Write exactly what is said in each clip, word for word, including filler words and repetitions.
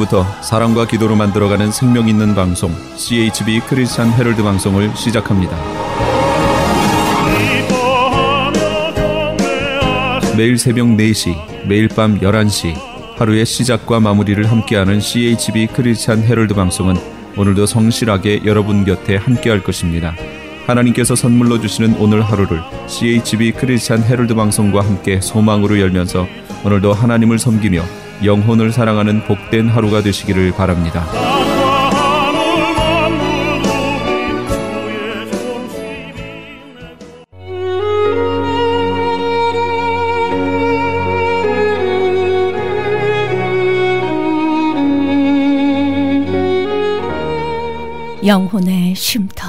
지금부터 사랑과 기도로 만들어가는 생명 있는 방송 씨에이치비 크리스찬 헤럴드 방송을 시작합니다. 매일 새벽 네 시, 매일 밤 열한 시 하루의 시작과 마무리를 함께하는 씨에이치비 크리스찬 헤럴드 방송은 오늘도 성실하게 여러분 곁에 함께할 것입니다. 하나님께서 선물로 주시는 오늘 하루를 씨에이치비 크리스찬 헤럴드 방송과 함께 소망으로 열면서 오늘도 하나님을 섬기며 영혼을 사랑하는 복된 하루가 되시기를 바랍니다. 영혼의 쉼터.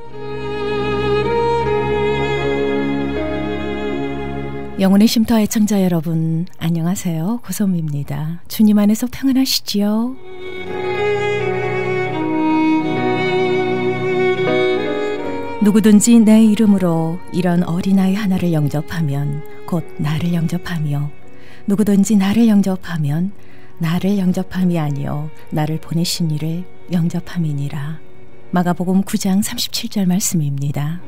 영혼의 쉼터 애청자 여러분, 안녕하세요. 고솜입니다. 주님 안에서 평안하시지요? 누구든지 내 이름으로 이런 어린아이 하나를 영접하면 곧 나를 영접하며, 누구든지 나를 영접하면 나를 영접함이 아니요 나를 보내신 이를 영접함이니라. 마가복음 구 장 삼십칠 절 말씀입니다.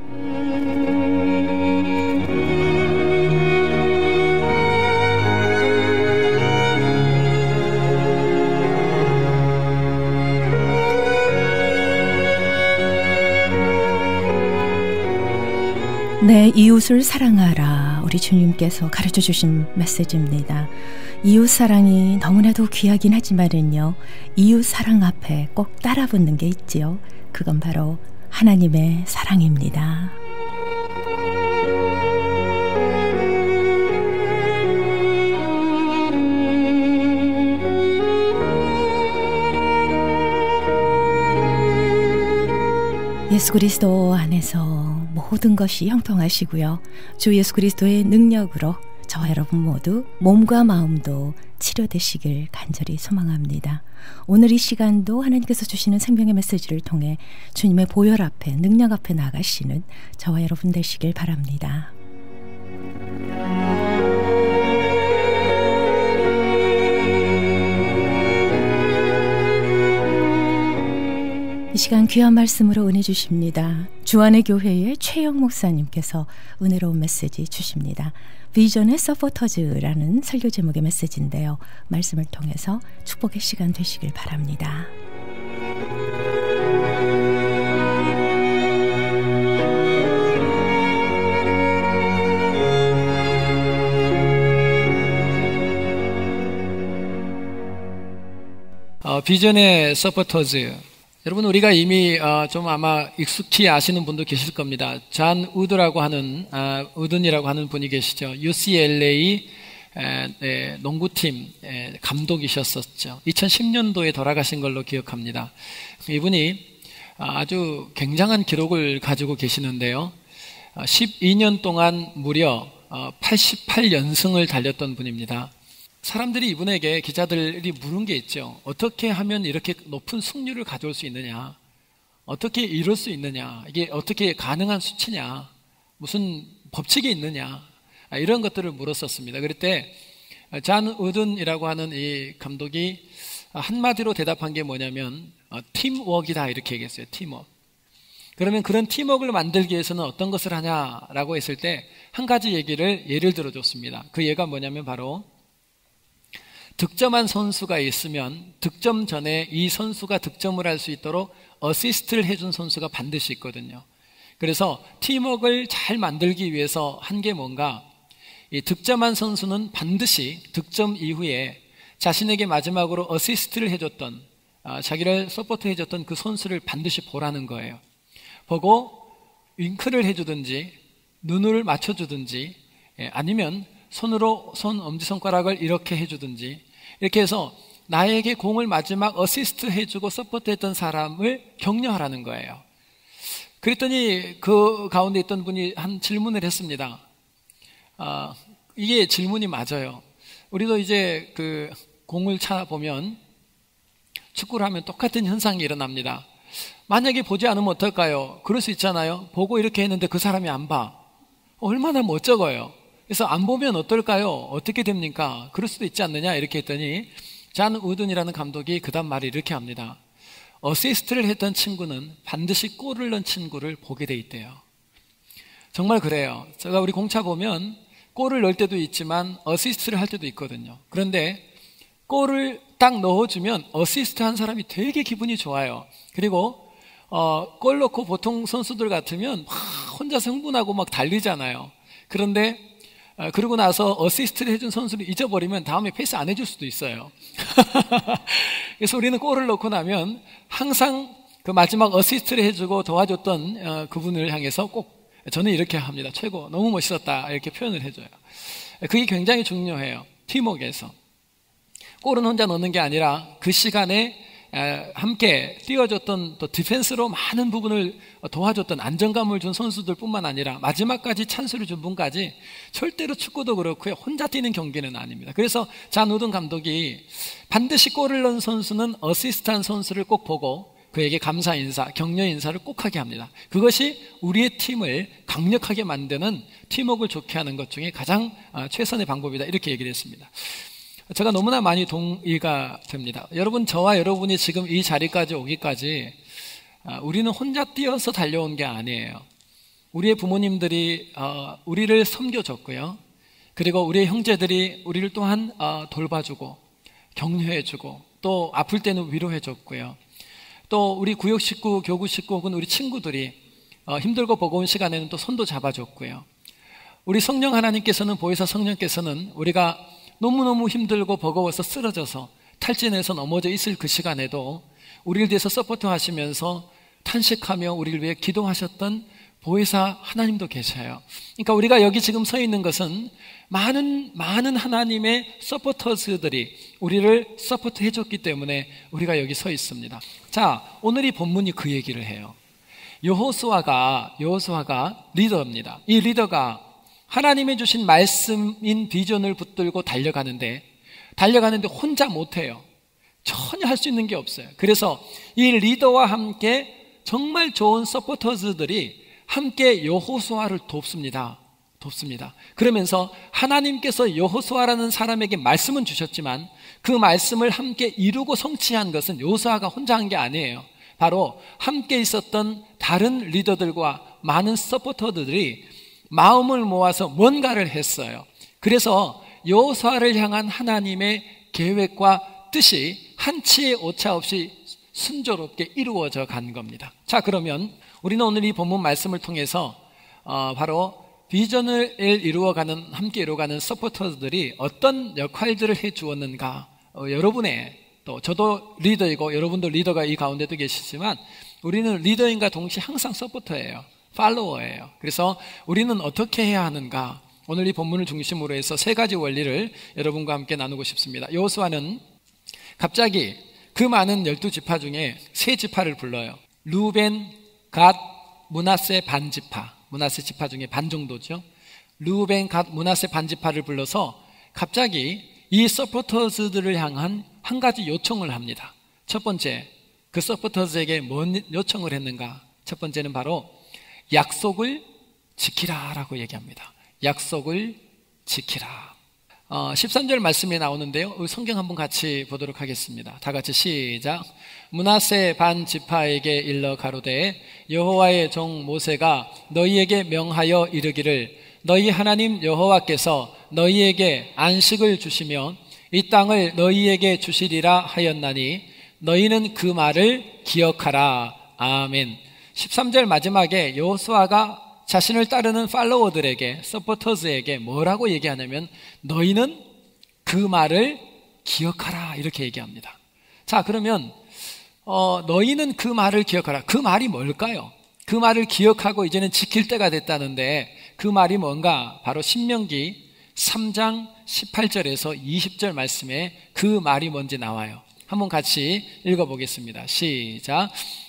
내 이웃을 사랑하라. 우리 주님께서 가르쳐 주신 메시지입니다. 이웃 사랑이 너무나도 귀하긴 하지만은요, 이웃 사랑 앞에 꼭 따라붙는 게 있지요. 그건 바로 하나님의 사랑입니다. 예수 그리스도 안에서 모든 것이 형통하시고요. 주 예수 그리스도의 능력으로 저와 여러분 모두 몸과 마음도 치료되시길 간절히 소망합니다. 오늘 이 시간도 하나님께서 주시는 생명의 메시지를 통해 주님의 보혈 앞에, 능력 앞에 나가시는 저와 여러분 되시길 바랍니다. 이 시간 귀한 말씀으로 은혜 주십니다. 주안의 교회의 최영 목사님께서 은혜로운 메시지 주십니다. 비전의 서포터즈라는 설교 제목의 메시지인데요. 말씀을 통해서 축복의 시간 되시길 바랍니다. 어, 비전의 서포터즈. 여러분, 우리가 이미 어, 좀 아마 익숙히 아시는 분도 계실 겁니다. 존 우드라고 하는 아, 우든이라고 하는 분이 계시죠. 유씨엘에이 에, 에, 농구팀 에, 감독이셨었죠. 이천십 년도에 돌아가신 걸로 기억합니다. 이분이 아주 굉장한 기록을 가지고 계시는데요. 십이 년 동안 무려 팔십팔 연승을 달렸던 분입니다. 사람들이 이분에게, 기자들이 물은 게 있죠. 어떻게 하면 이렇게 높은 승률을 가져올 수 있느냐? 어떻게 이룰 수 있느냐? 이게 어떻게 가능한 수치냐? 무슨 법칙이 있느냐? 이런 것들을 물었었습니다. 그럴 때 존 우든이라고 하는 이 감독이 한마디로 대답한 게 뭐냐면 팀워크이다, 이렇게 얘기했어요. 팀워크. 그러면 그런 팀워크를 만들기 위해서는 어떤 것을 하냐라고 했을 때 한 가지 얘기를 예를 들어줬습니다. 그 예가 뭐냐면 바로 득점한 선수가 있으면 득점 전에 이 선수가 득점을 할 수 있도록 어시스트를 해준 선수가 반드시 있거든요. 그래서 팀워크를 잘 만들기 위해서 한 게 뭔가, 이 득점한 선수는 반드시 득점 이후에 자신에게 마지막으로 어시스트를 해줬던, 아, 자기를 서포트 해줬던 그 선수를 반드시 보라는 거예요. 보고 윙크를 해주든지 눈을 맞춰주든지, 예, 아니면 손으로 손 엄지손가락을 이렇게 해주든지, 이렇게 해서 나에게 공을 마지막 어시스트 해주고 서포트했던 사람을 격려하라는 거예요. 그랬더니 그 가운데 있던 분이 한 질문을 했습니다. 아, 이게 질문이 맞아요. 우리도 이제 그 공을 차 보면, 축구를 하면 똑같은 현상이 일어납니다. 만약에 보지 않으면 어떨까요? 그럴 수 있잖아요. 보고 이렇게 했는데 그 사람이 안 봐. 얼마나 멋쩍어요. 그래서 안 보면 어떨까요? 어떻게 됩니까? 그럴 수도 있지 않느냐? 이렇게 했더니 잔 우든이라는 감독이 그다음 말을 이렇게 합니다. 어시스트를 했던 친구는 반드시 골을 넣은 친구를 보게 돼 있대요. 정말 그래요. 제가 우리 공차 보면 골을 넣을 때도 있지만 어시스트를 할 때도 있거든요. 그런데 골을 딱 넣어주면 어시스트 한 사람이 되게 기분이 좋아요. 그리고 어, 골 넣고 보통 선수들 같으면 막 혼자서 흥분하고 막 달리잖아요. 그런데 어, 그러고 나서 어시스트를 해준 선수를 잊어버리면 다음에 패스 안 해줄 수도 있어요. 그래서 우리는 골을 넣고 나면 항상 그 마지막 어시스트를 해주고 도와줬던 어, 그분을 향해서 꼭 저는 이렇게 합니다. 최고, 너무 멋있었다 이렇게 표현을 해줘요. 그게 굉장히 중요해요. 팀워크에서. 골은 혼자 넣는 게 아니라 그 시간에 함께 뛰어줬던 또 디펜스로 많은 부분을 도와줬던 안정감을 준 선수들 뿐만 아니라 마지막까지 찬스를 준 분까지 절대로 축구도 그렇고요. 혼자 뛰는 경기는 아닙니다. 그래서 잔 우든 감독이 반드시 골을 넣은 선수는 어시스트한 선수를 꼭 보고 그에게 감사 인사, 격려 인사를 꼭 하게 합니다. 그것이 우리의 팀을 강력하게 만드는 팀워크를 좋게 하는 것 중에 가장 최선의 방법이다. 이렇게 얘기를 했습니다. 제가 너무나 많이 동의가 됩니다. 여러분, 저와 여러분이 지금 이 자리까지 오기까지 우리는 혼자 뛰어서 달려온 게 아니에요. 우리의 부모님들이 우리를 섬겨줬고요. 그리고 우리의 형제들이 우리를 또한 돌봐주고 격려해주고 또 아플 때는 위로해줬고요. 또 우리 구역 식구, 교구 식구 혹은 우리 친구들이 힘들고 버거운 시간에는 또 손도 잡아줬고요. 우리 성령 하나님께서는, 보혜사 성령께서는 우리가 너무너무 힘들고 버거워서 쓰러져서 탈진해서 넘어져 있을 그 시간에도 우리를 위해서 서포트 하시면서 탄식하며 우리를 위해 기도하셨던 보혜사 하나님도 계셔요. 그러니까 우리가 여기 지금 서 있는 것은 많은 많은 하나님의 서포터즈들이 우리를 서포트 해줬기 때문에 우리가 여기 서 있습니다. 자, 오늘 이 본문이 그 얘기를 해요. 여호수아가 여호수아가 리더입니다. 이 리더가 하나님이 주신 말씀인 비전을 붙들고 달려가는데 달려가는데 혼자 못해요. 전혀 할 수 있는 게 없어요. 그래서 이 리더와 함께 정말 좋은 서포터즈들이 함께 여호수아를 돕습니다. 돕습니다. 그러면서 하나님께서 여호수아라는 사람에게 말씀은 주셨지만 그 말씀을 함께 이루고 성취한 것은 여호수아가 혼자 한 게 아니에요. 바로 함께 있었던 다른 리더들과 많은 서포터들이 마음을 모아서 뭔가를 했어요. 그래서 여호수아를 향한 하나님의 계획과 뜻이 한치의 오차 없이 순조롭게 이루어져 간 겁니다. 자, 그러면 우리는 오늘 이 본문 말씀을 통해서 어, 바로 비전을 이루어가는, 함께 이루어가는 서포터들이 어떤 역할들을 해 주었는가, 어, 여러분의, 또 저도 리더이고 여러분도 리더가 이 가운데도 계시지만 우리는 리더인과 동시에 항상 서포터예요. 팔로워예요. 그래서 우리는 어떻게 해야 하는가, 오늘 이 본문을 중심으로 해서 세 가지 원리를 여러분과 함께 나누고 싶습니다. 여호수아는 갑자기 그 많은 열두 지파 중에 세 지파를 불러요. 루벤, 갓, 므낫세 반지파. 므낫세 지파 중에 반 정도죠. 루벤, 갓, 므낫세 반지파를 불러서 갑자기 이 서포터즈들을 향한 한 가지 요청을 합니다. 첫 번째, 그 서포터즈에게 뭔 요청을 했는가? 첫 번째는 바로 약속을 지키라 라고 얘기합니다. 약속을 지키라. 어, 십삼 절 말씀이 나오는데요. 성경 한번 같이 보도록 하겠습니다. 다 같이 시작. 므낫세 반 지파에게 일러 가로되 여호와의 종 모세가 너희에게 명하여 이르기를 너희 하나님 여호와께서 너희에게 안식을 주시며 이 땅을 너희에게 주시리라 하였나니 너희는 그 말을 기억하라. 아멘. 십삼 절 마지막에 여호수아가 자신을 따르는 팔로워들에게, 서포터즈에게 뭐라고 얘기하냐면 너희는 그 말을 기억하라 이렇게 얘기합니다. 자, 그러면 어, 너희는 그 말을 기억하라. 그 말이 뭘까요? 그 말을 기억하고 이제는 지킬 때가 됐다는데 그 말이 뭔가? 바로 신명기 삼 장 십팔 절에서 이십 절 말씀에 그 말이 뭔지 나와요. 한번 같이 읽어보겠습니다. 시작.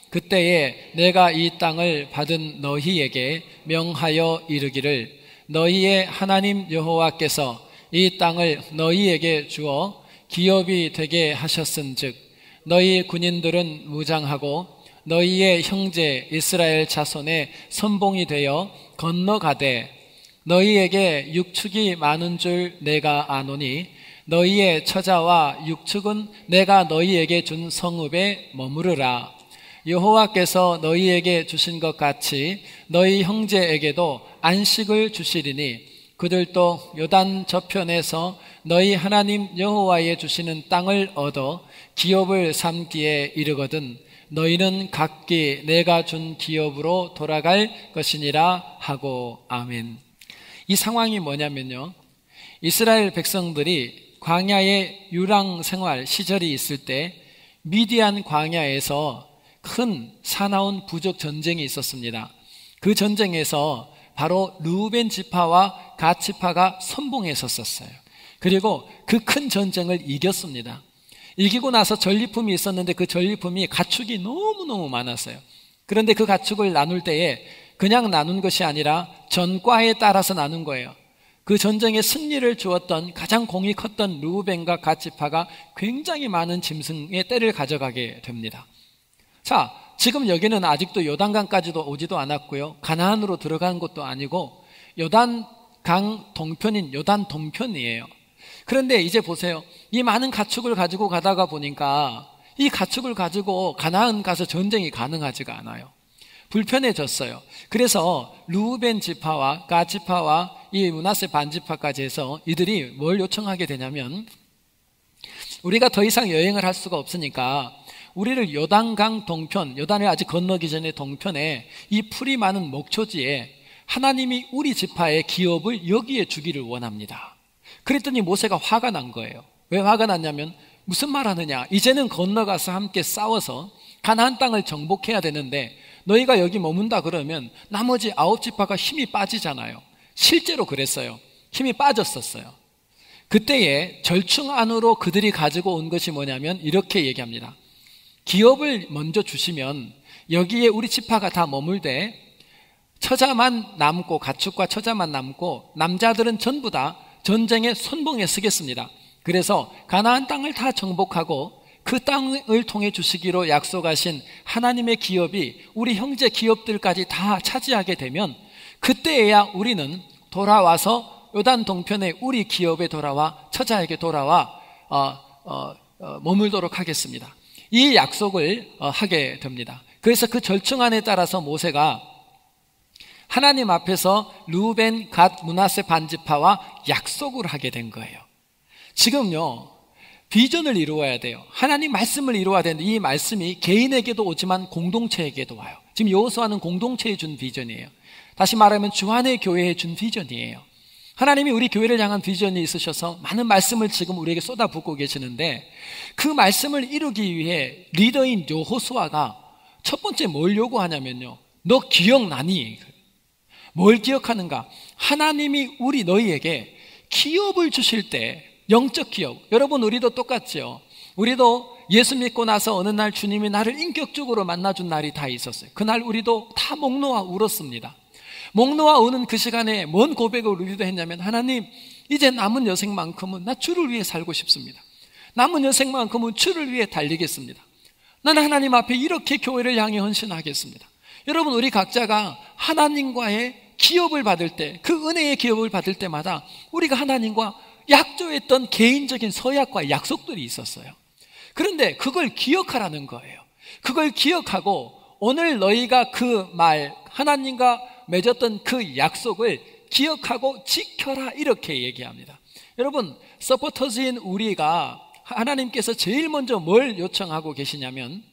그때에 내가 이 땅을 받은 너희에게 명하여 이르기를 너희의 하나님 여호와께서 이 땅을 너희에게 주어 기업이 되게 하셨은즉 너희 군인들은 무장하고 너희의 형제 이스라엘 자손의 선봉이 되어 건너가되 너희에게 육축이 많은 줄 내가 아노니 너희의 처자와 육축은 내가 너희에게 준 성읍에 머무르라. 여호와께서 너희에게 주신 것 같이 너희 형제에게도 안식을 주시리니 그들도 요단 저편에서 너희 하나님 여호와의 주시는 땅을 얻어 기업을 삼기에 이르거든 너희는 각기 내가 준 기업으로 돌아갈 것이니라 하고. 아멘. 이 상황이 뭐냐면요, 이스라엘 백성들이 광야의 유랑 생활 시절이 있을 때 미디안 광야에서 큰 사나운 부족 전쟁이 있었습니다. 그 전쟁에서 바로 르우벤 지파와 갓 지파가 선봉했었어요. 그리고 그 큰 전쟁을 이겼습니다. 이기고 나서 전리품이 있었는데 그 전리품이 가축이 너무너무 많았어요. 그런데 그 가축을 나눌 때에 그냥 나눈 것이 아니라 전과에 따라서 나눈 거예요. 그 전쟁에 승리를 주었던 가장 공이 컸던 르우벤과 갓 지파가 굉장히 많은 짐승의 떼를 가져가게 됩니다. 자, 지금 여기는 아직도 요단강까지도 오지도 않았고요, 가나안으로 들어간 것도 아니고 요단강 동편인 요단 동편이에요. 그런데 이제 보세요. 이 많은 가축을 가지고 가다가 보니까 이 가축을 가지고 가나안 가서 전쟁이 가능하지가 않아요. 불편해졌어요. 그래서 르우벤 지파와 갓 지파와 이 므낫세 반 지파까지 해서 이들이 뭘 요청하게 되냐면, 우리가 더 이상 여행을 할 수가 없으니까 우리를 요단강 동편, 요단을 아직 건너기 전에 동편에 이 풀이 많은 목초지에 하나님이 우리 지파의 기업을 여기에 주기를 원합니다. 그랬더니 모세가 화가 난 거예요. 왜 화가 났냐면, 무슨 말 하느냐, 이제는 건너가서 함께 싸워서 가나안 땅을 정복해야 되는데 너희가 여기 머문다 그러면 나머지 아홉 지파가 힘이 빠지잖아요. 실제로 그랬어요. 힘이 빠졌었어요. 그때에 절충 안으로 그들이 가지고 온 것이 뭐냐면 이렇게 얘기합니다. 기업을 먼저 주시면 여기에 우리 지파가 다 머물되 처자만 남고, 가축과 처자만 남고 남자들은 전부 다 전쟁에 선봉에 서겠습니다. 그래서 가나안 땅을 다 정복하고 그 땅을 통해 주시기로 약속하신 하나님의 기업이 우리 형제 기업들까지 다 차지하게 되면 그때에야 우리는 돌아와서 요단 동편에 우리 기업에 돌아와 처자에게 돌아와 어, 어, 어, 머물도록 하겠습니다. 이 약속을 어, 하게 됩니다. 그래서 그 절충안에 따라서 모세가 하나님 앞에서 르우벤, 갓, 므낫세 반지파와 약속을 하게 된 거예요. 지금요, 비전을 이루어야 돼요. 하나님 말씀을 이루어야 되는데 이 말씀이 개인에게도 오지만 공동체에게도 와요. 지금 여호수아는 공동체에 준 비전이에요. 다시 말하면 주안의 교회에 준 비전이에요. 하나님이 우리 교회를 향한 비전이 있으셔서 많은 말씀을 지금 우리에게 쏟아붓고 계시는데 그 말씀을 이루기 위해 리더인 여호수아가 첫 번째 뭘 요구하냐면요, 너 기억나니? 뭘 기억하는가? 하나님이 우리 너희에게 기업을 주실 때, 영적 기업, 여러분 우리도 똑같죠. 우리도 예수 믿고 나서 어느 날 주님이 나를 인격적으로 만나준 날이 다 있었어요. 그날 우리도 다 목 놓아 울었습니다. 목 놓아 우는 그 시간에 뭔 고백을 우리도 했냐면, 하나님 이제 남은 여생만큼은 나 주를 위해 살고 싶습니다. 남은 여생만큼은 주를 위해 달리겠습니다. 나는 하나님 앞에 이렇게 교회를 향해 헌신하겠습니다. 여러분 우리 각자가 하나님과의 기업을 받을 때, 그 은혜의 기업을 받을 때마다 우리가 하나님과 약조했던 개인적인 서약과 약속들이 있었어요. 그런데 그걸 기억하라는 거예요. 그걸 기억하고 오늘 너희가 그 말, 하나님과 맺었던 그 약속을 기억하고 지켜라, 이렇게 얘기합니다. 여러분, 서포터즈인 우리가 하나님께서 제일 먼저 뭘 요청하고 계시냐면,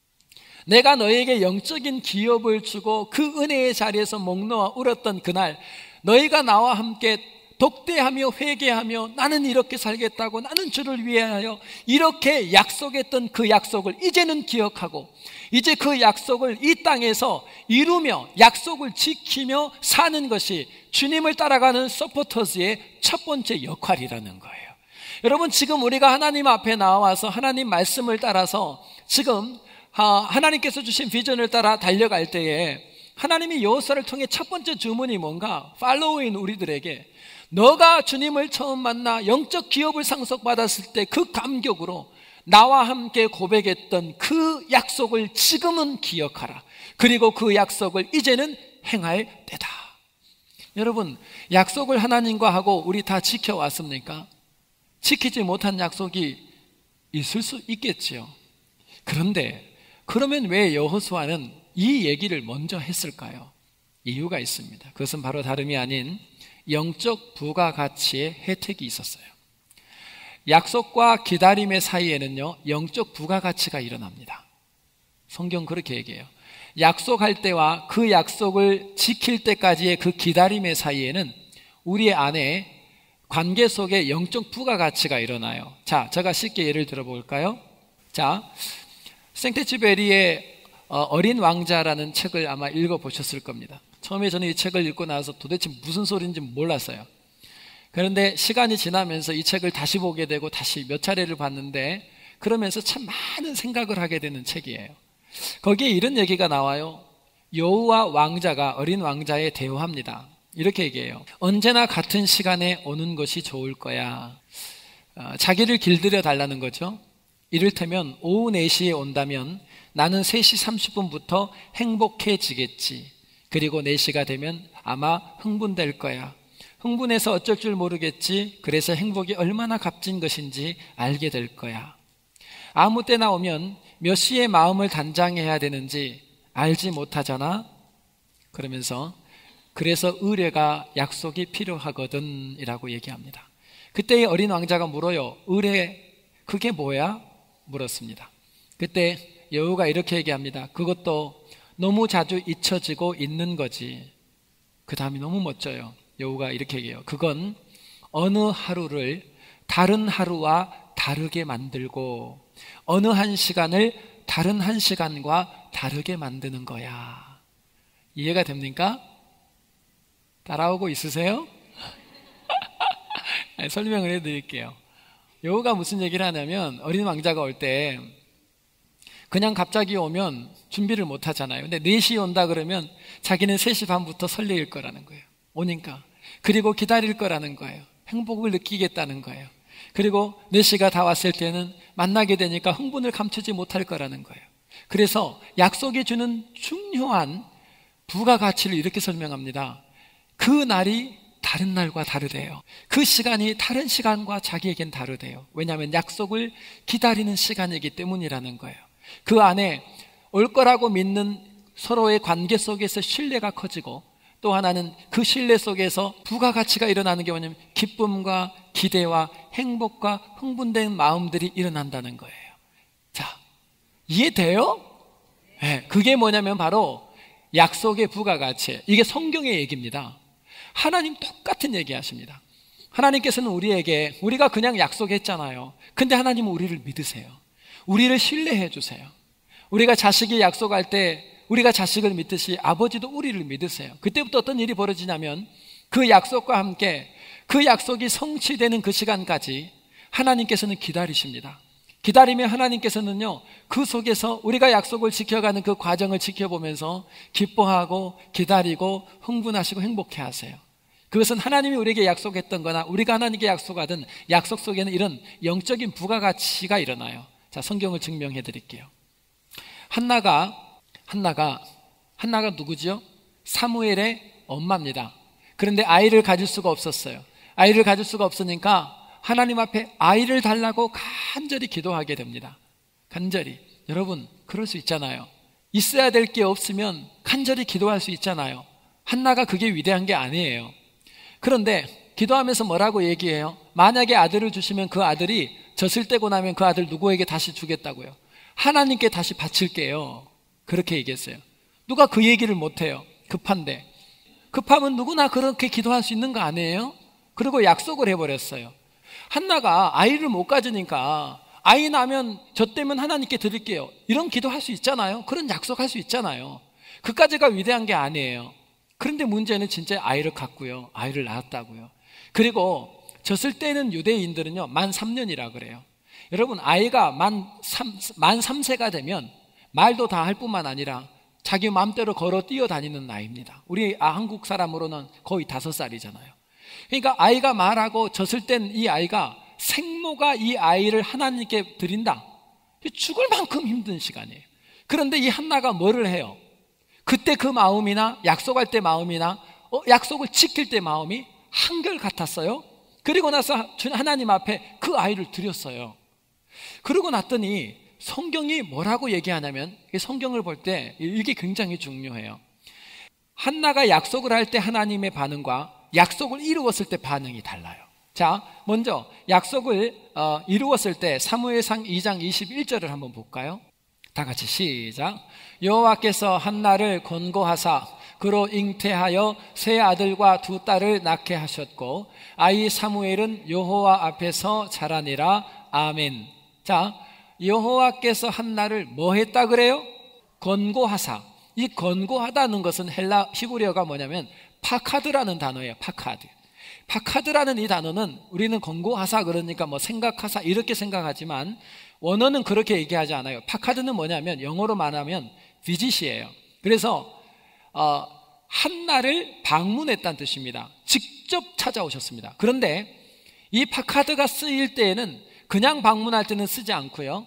내가 너에게 영적인 기업을 주고 그 은혜의 자리에서 목 놓아 울었던 그날 너희가 나와 함께 독대하며 회개하며 나는 이렇게 살겠다고, 나는 주를 위하여 이렇게 약속했던 그 약속을 이제는 기억하고 이제 그 약속을 이 땅에서 이루며 약속을 지키며 사는 것이 주님을 따라가는 서포터즈의 첫 번째 역할이라는 거예요. 여러분, 지금 우리가 하나님 앞에 나와서 하나님 말씀을 따라서 지금 하나님께서 주신 비전을 따라 달려갈 때에 하나님이 여호수아를 통해 첫 번째 주문이 뭔가, 팔로우인 우리들에게 너가 주님을 처음 만나 영적 기업을 상속받았을 때 그 감격으로 나와 함께 고백했던 그 약속을 지금은 기억하라. 그리고 그 약속을 이제는 행할 때다. 여러분, 약속을 하나님과 하고 우리 다 지켜왔습니까? 지키지 못한 약속이 있을 수 있겠지요. 그런데 그러면 왜 여호수아는 이 얘기를 먼저 했을까요? 이유가 있습니다. 그것은 바로 다름이 아닌 영적 부가가치의 혜택이 있었어요. 약속과 기다림의 사이에는요, 영적 부가가치가 일어납니다. 성경 그렇게 얘기해요. 약속할 때와 그 약속을 지킬 때까지의 그 기다림의 사이에는 우리 안에 관계 속에 영적 부가가치가 일어나요. 자, 제가 쉽게 예를 들어볼까요? 자, 생테쥐베리의 어린 왕자라는 책을 아마 읽어보셨을 겁니다. 처음에 저는 이 책을 읽고 나서 도대체 무슨 소리인지 몰랐어요. 그런데 시간이 지나면서 이 책을 다시 보게 되고 다시 몇 차례를 봤는데 그러면서 참 많은 생각을 하게 되는 책이에요. 거기에 이런 얘기가 나와요. 여우와 왕자가 어린 왕자에 대화합니다. 이렇게 얘기해요. 언제나 같은 시간에 오는 것이 좋을 거야. 어, 자기를 길들여 달라는 거죠. 이를테면 오후 네 시에 온다면 나는 세 시 삼십 분부터 행복해지겠지. 그리고 네 시가 되면 아마 흥분될 거야. 흥분해서 어쩔 줄 모르겠지. 그래서 행복이 얼마나 값진 것인지 알게 될 거야. 아무 때나 오면 몇 시에 마음을 단장해야 되는지 알지 못하잖아. 그러면서 그래서 의뢰가 약속이 필요하거든 이라고 얘기합니다. 그때 어린 왕자가 물어요. 의뢰 그게 뭐야? 물었습니다. 그때 여우가 이렇게 얘기합니다. 그것도 너무 자주 잊혀지고 있는 거지. 그 다음이 너무 멋져요. 여우가 이렇게 얘기해요. 그건 어느 하루를 다른 하루와 다르게 만들고 어느 한 시간을 다른 한 시간과 다르게 만드는 거야. 이해가 됩니까? 따라오고 있으세요? 설명을 해드릴게요. 여우가 무슨 얘기를 하냐면 어린 왕자가 올 때 그냥 갑자기 오면 준비를 못 하잖아요. 근데 네 시에 온다 그러면 자기는 세 시 반부터 설레일 거라는 거예요. 오니까. 그리고 기다릴 거라는 거예요. 행복을 느끼겠다는 거예요. 그리고 네 시가 다 왔을 때는 만나게 되니까 흥분을 감추지 못할 거라는 거예요. 그래서 약속이 주는 중요한 부가가치를 이렇게 설명합니다. 그 날이 다른 날과 다르대요. 그 시간이 다른 시간과 자기에겐 다르대요. 왜냐하면 약속을 기다리는 시간이기 때문이라는 거예요. 그 안에 올 거라고 믿는 서로의 관계 속에서 신뢰가 커지고 또 하나는 그 신뢰 속에서 부가가치가 일어나는 게 뭐냐면 기쁨과 기대와 행복과 흥분된 마음들이 일어난다는 거예요. 자, 이해돼요? 네, 그게 뭐냐면 바로 약속의 부가가치. 이게 성경의 얘기입니다. 하나님 똑같은 얘기 하십니다. 하나님께서는 우리에게 우리가 그냥 약속했잖아요. 근데 하나님은 우리를 믿으세요. 우리를 신뢰해 주세요. 우리가 자식이 약속할 때 우리가 자식을 믿듯이 아버지도 우리를 믿으세요. 그때부터 어떤 일이 벌어지냐면 그 약속과 함께 그 약속이 성취되는 그 시간까지 하나님께서는 기다리십니다. 기다리면 하나님께서는요 그 속에서 우리가 약속을 지켜가는 그 과정을 지켜보면서 기뻐하고 기다리고 흥분하시고 행복해하세요. 그것은 하나님이 우리에게 약속했던 거나 우리가 하나님께 약속하든 약속 속에는 이런 영적인 부가가치가 일어나요. 자, 성경을 증명해 드릴게요. 한나가 한나가 한나가 누구죠? 사무엘의 엄마입니다. 그런데 아이를 가질 수가 없었어요. 아이를 가질 수가 없으니까 하나님 앞에 아이를 달라고 간절히 기도하게 됩니다. 간절히. 여러분 그럴 수 있잖아요. 있어야 될 게 없으면 간절히 기도할 수 있잖아요. 한나가 그게 위대한 게 아니에요. 그런데 기도하면서 뭐라고 얘기해요? 만약에 아들을 주시면 그 아들이 젖을 떼고 나면 그 아들 누구에게 다시 주겠다고요? 하나님께 다시 바칠게요. 그렇게 얘기했어요. 누가 그 얘기를 못해요? 급한데. 급하면 누구나 그렇게 기도할 수 있는 거 아니에요? 그리고 약속을 해버렸어요. 한나가 아이를 못 가지니까 아이 나면 저 때면 하나님께 드릴게요. 이런 기도할 수 있잖아요. 그런 약속할 수 있잖아요. 그까지가 위대한 게 아니에요. 그런데 문제는 진짜 아이를 갖고요. 아이를 낳았다고요. 그리고 젖을 떼는 유대인들은요 만 삼 년이라 그래요. 여러분 아이가 만 삼, 만 삼 세가 되면 말도 다 할 뿐만 아니라 자기 마음대로 걸어 뛰어다니는 나이입니다. 우리 아, 한국 사람으로는 거의 다섯 살이잖아요. 그러니까 아이가 말하고 젖을 땐 이 아이가 생모가 이 아이를 하나님께 드린다. 죽을 만큼 힘든 시간이에요. 그런데 이 한나가 뭐를 해요? 그때 그 마음이나 약속할 때 마음이나 어, 약속을 지킬 때 마음이 한결 같았어요? 그리고 나서 하나님 앞에 그 아이를 드렸어요. 그러고 났더니 성경이 뭐라고 얘기하냐면, 성경을 볼 때 이게 굉장히 중요해요. 한나가 약속을 할 때 하나님의 반응과 약속을 이루었을 때 반응이 달라요. 자, 먼저 약속을 어, 이루었을 때 사무엘상 이 장 이십일 절을 한번 볼까요? 다 같이 시작. 여호와께서 한나를 권고하사 그로 잉태하여 세 아들과 두 딸을 낳게 하셨고 아이 사무엘은 여호와 앞에서 자라니라. 아멘. 자, 여호와께서 한나를 뭐 했다 그래요? 권고하사. 이 권고하다는 것은 헬라 히브리어가 뭐냐면 파카드라는 단어예요. 파카드. 파카드라는 이 단어는 우리는 권고하사 그러니까 뭐 생각하사 이렇게 생각하지만 원어는 그렇게 얘기하지 않아요. 파카드는 뭐냐면 영어로 말하면 비짓이에요. 그래서 어, 한나를 방문했다는 뜻입니다. 직접 찾아오셨습니다. 그런데 이 파카드가 쓰일 때에는 그냥 방문할 때는 쓰지 않고요,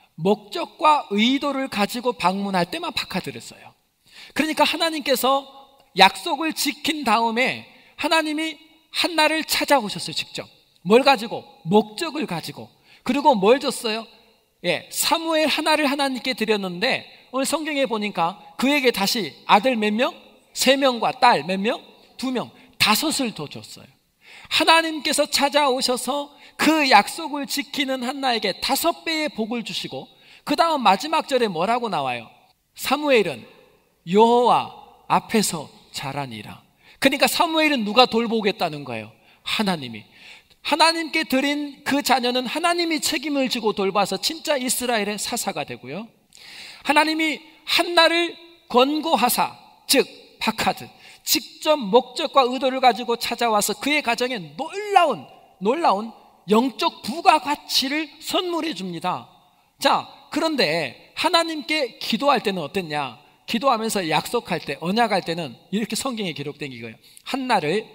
목적과 의도를 가지고 방문할 때만 파카드를 써요. 그러니까 하나님께서 약속을 지킨 다음에 하나님이 한나를 찾아오셨어요. 직접. 뭘 가지고? 목적을 가지고. 그리고 뭘 줬어요? 예, 사무엘 하나를 하나님께 드렸는데 오늘 성경에 보니까 그에게 다시 아들 몇 명? 세 명과 딸 몇 명? 두 명. 다섯을 더 줬어요. 하나님께서 찾아오셔서 그 약속을 지키는 한나에게 다섯 배의 복을 주시고 그 다음 마지막 절에 뭐라고 나와요? 사무엘은 여호와 앞에서 자라니라. 그러니까 사무엘은 누가 돌보겠다는 거예요? 하나님이. 하나님께 드린 그 자녀는 하나님이 책임을 지고 돌봐서 진짜 이스라엘의 사사가 되고요, 하나님이 한나를 권고하사, 즉 파카드, 직접 목적과 의도를 가지고 찾아와서 그의 가정에 놀라운 놀라운 영적 부가가치를 선물해 줍니다. 자, 그런데 하나님께 기도할 때는 어땠냐? 기도하면서 약속할 때, 언약할 때는 이렇게 성경에 기록된 이거예요. 한나를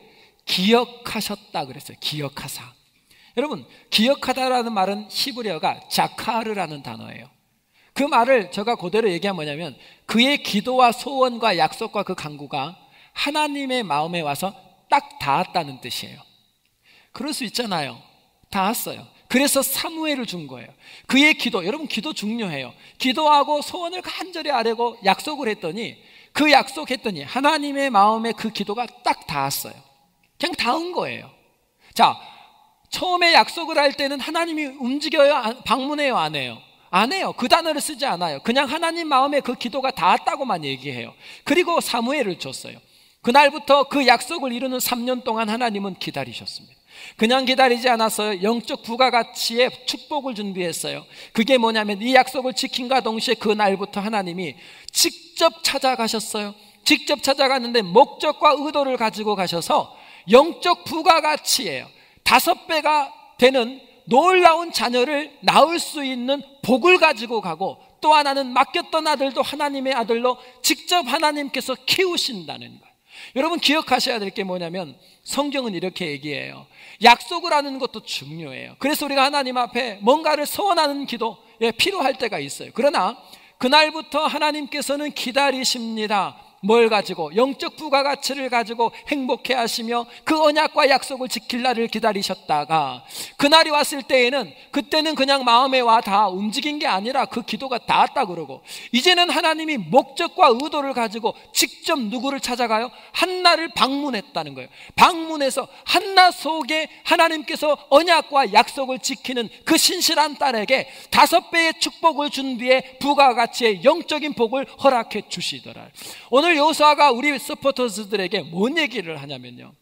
기억하셨다 그랬어요. 기억하사. 여러분, 기억하다라는 말은 히브리어가 자카르라는 단어예요. 그 말을 제가 그대로 얘기하면 뭐냐면 그의 기도와 소원과 약속과 그 간구가 하나님의 마음에 와서 딱 닿았다는 뜻이에요. 그럴 수 있잖아요. 닿았어요. 그래서 사무엘을 준 거예요. 그의 기도, 여러분 기도 중요해요. 기도하고 소원을 간절히 아뢰고 약속을 했더니 그 약속했더니 하나님의 마음에 그 기도가 딱 닿았어요. 그냥 닿은 거예요. 자, 처음에 약속을 할 때는 하나님이 움직여요? 방문해요? 안 해요? 안 해요. 그 단어를 쓰지 않아요. 그냥 하나님 마음에 그 기도가 닿았다고만 얘기해요. 그리고 사무엘을 줬어요. 그날부터 그 약속을 이루는 삼 년 동안 하나님은 기다리셨습니다. 그냥 기다리지 않았어요. 영적 부가가치의 축복을 준비했어요. 그게 뭐냐면 이 약속을 지킨과 동시에 그날부터 하나님이 직접 찾아가셨어요. 직접 찾아갔는데 목적과 의도를 가지고 가셔서 영적 부가가치예요. 다섯 배가 되는 놀라운 자녀를 낳을 수 있는 복을 가지고 가고, 또 하나는 맡겼던 아들도 하나님의 아들로 직접 하나님께서 키우신다는 거예요. 여러분 기억하셔야 될 게 뭐냐면 성경은 이렇게 얘기해요. 약속을 하는 것도 중요해요. 그래서 우리가 하나님 앞에 뭔가를 소원하는 기도에 필요할 때가 있어요. 그러나 그날부터 하나님께서는 기다리십니다. 뭘 가지고? 영적 부가가치를 가지고 행복해 하시며 그 언약과 약속을 지킬 날을 기다리셨다가 그날이 왔을 때에는, 그때는 그냥 마음에 와 다 움직인 게 아니라 그 기도가 닿았다 그러고, 이제는 하나님이 목적과 의도를 가지고 직접 누구를 찾아가요? 한나를 방문했다는 거예요. 방문해서 한나 속에 하나님께서 언약과 약속을 지키는 그 신실한 딸에게 다섯 배의 축복을 준 뒤에 부가가치의 영적인 복을 허락해 주시더라. 오늘 여호수아가 우리 서포터즈들에게 뭔 얘기를 하냐면요,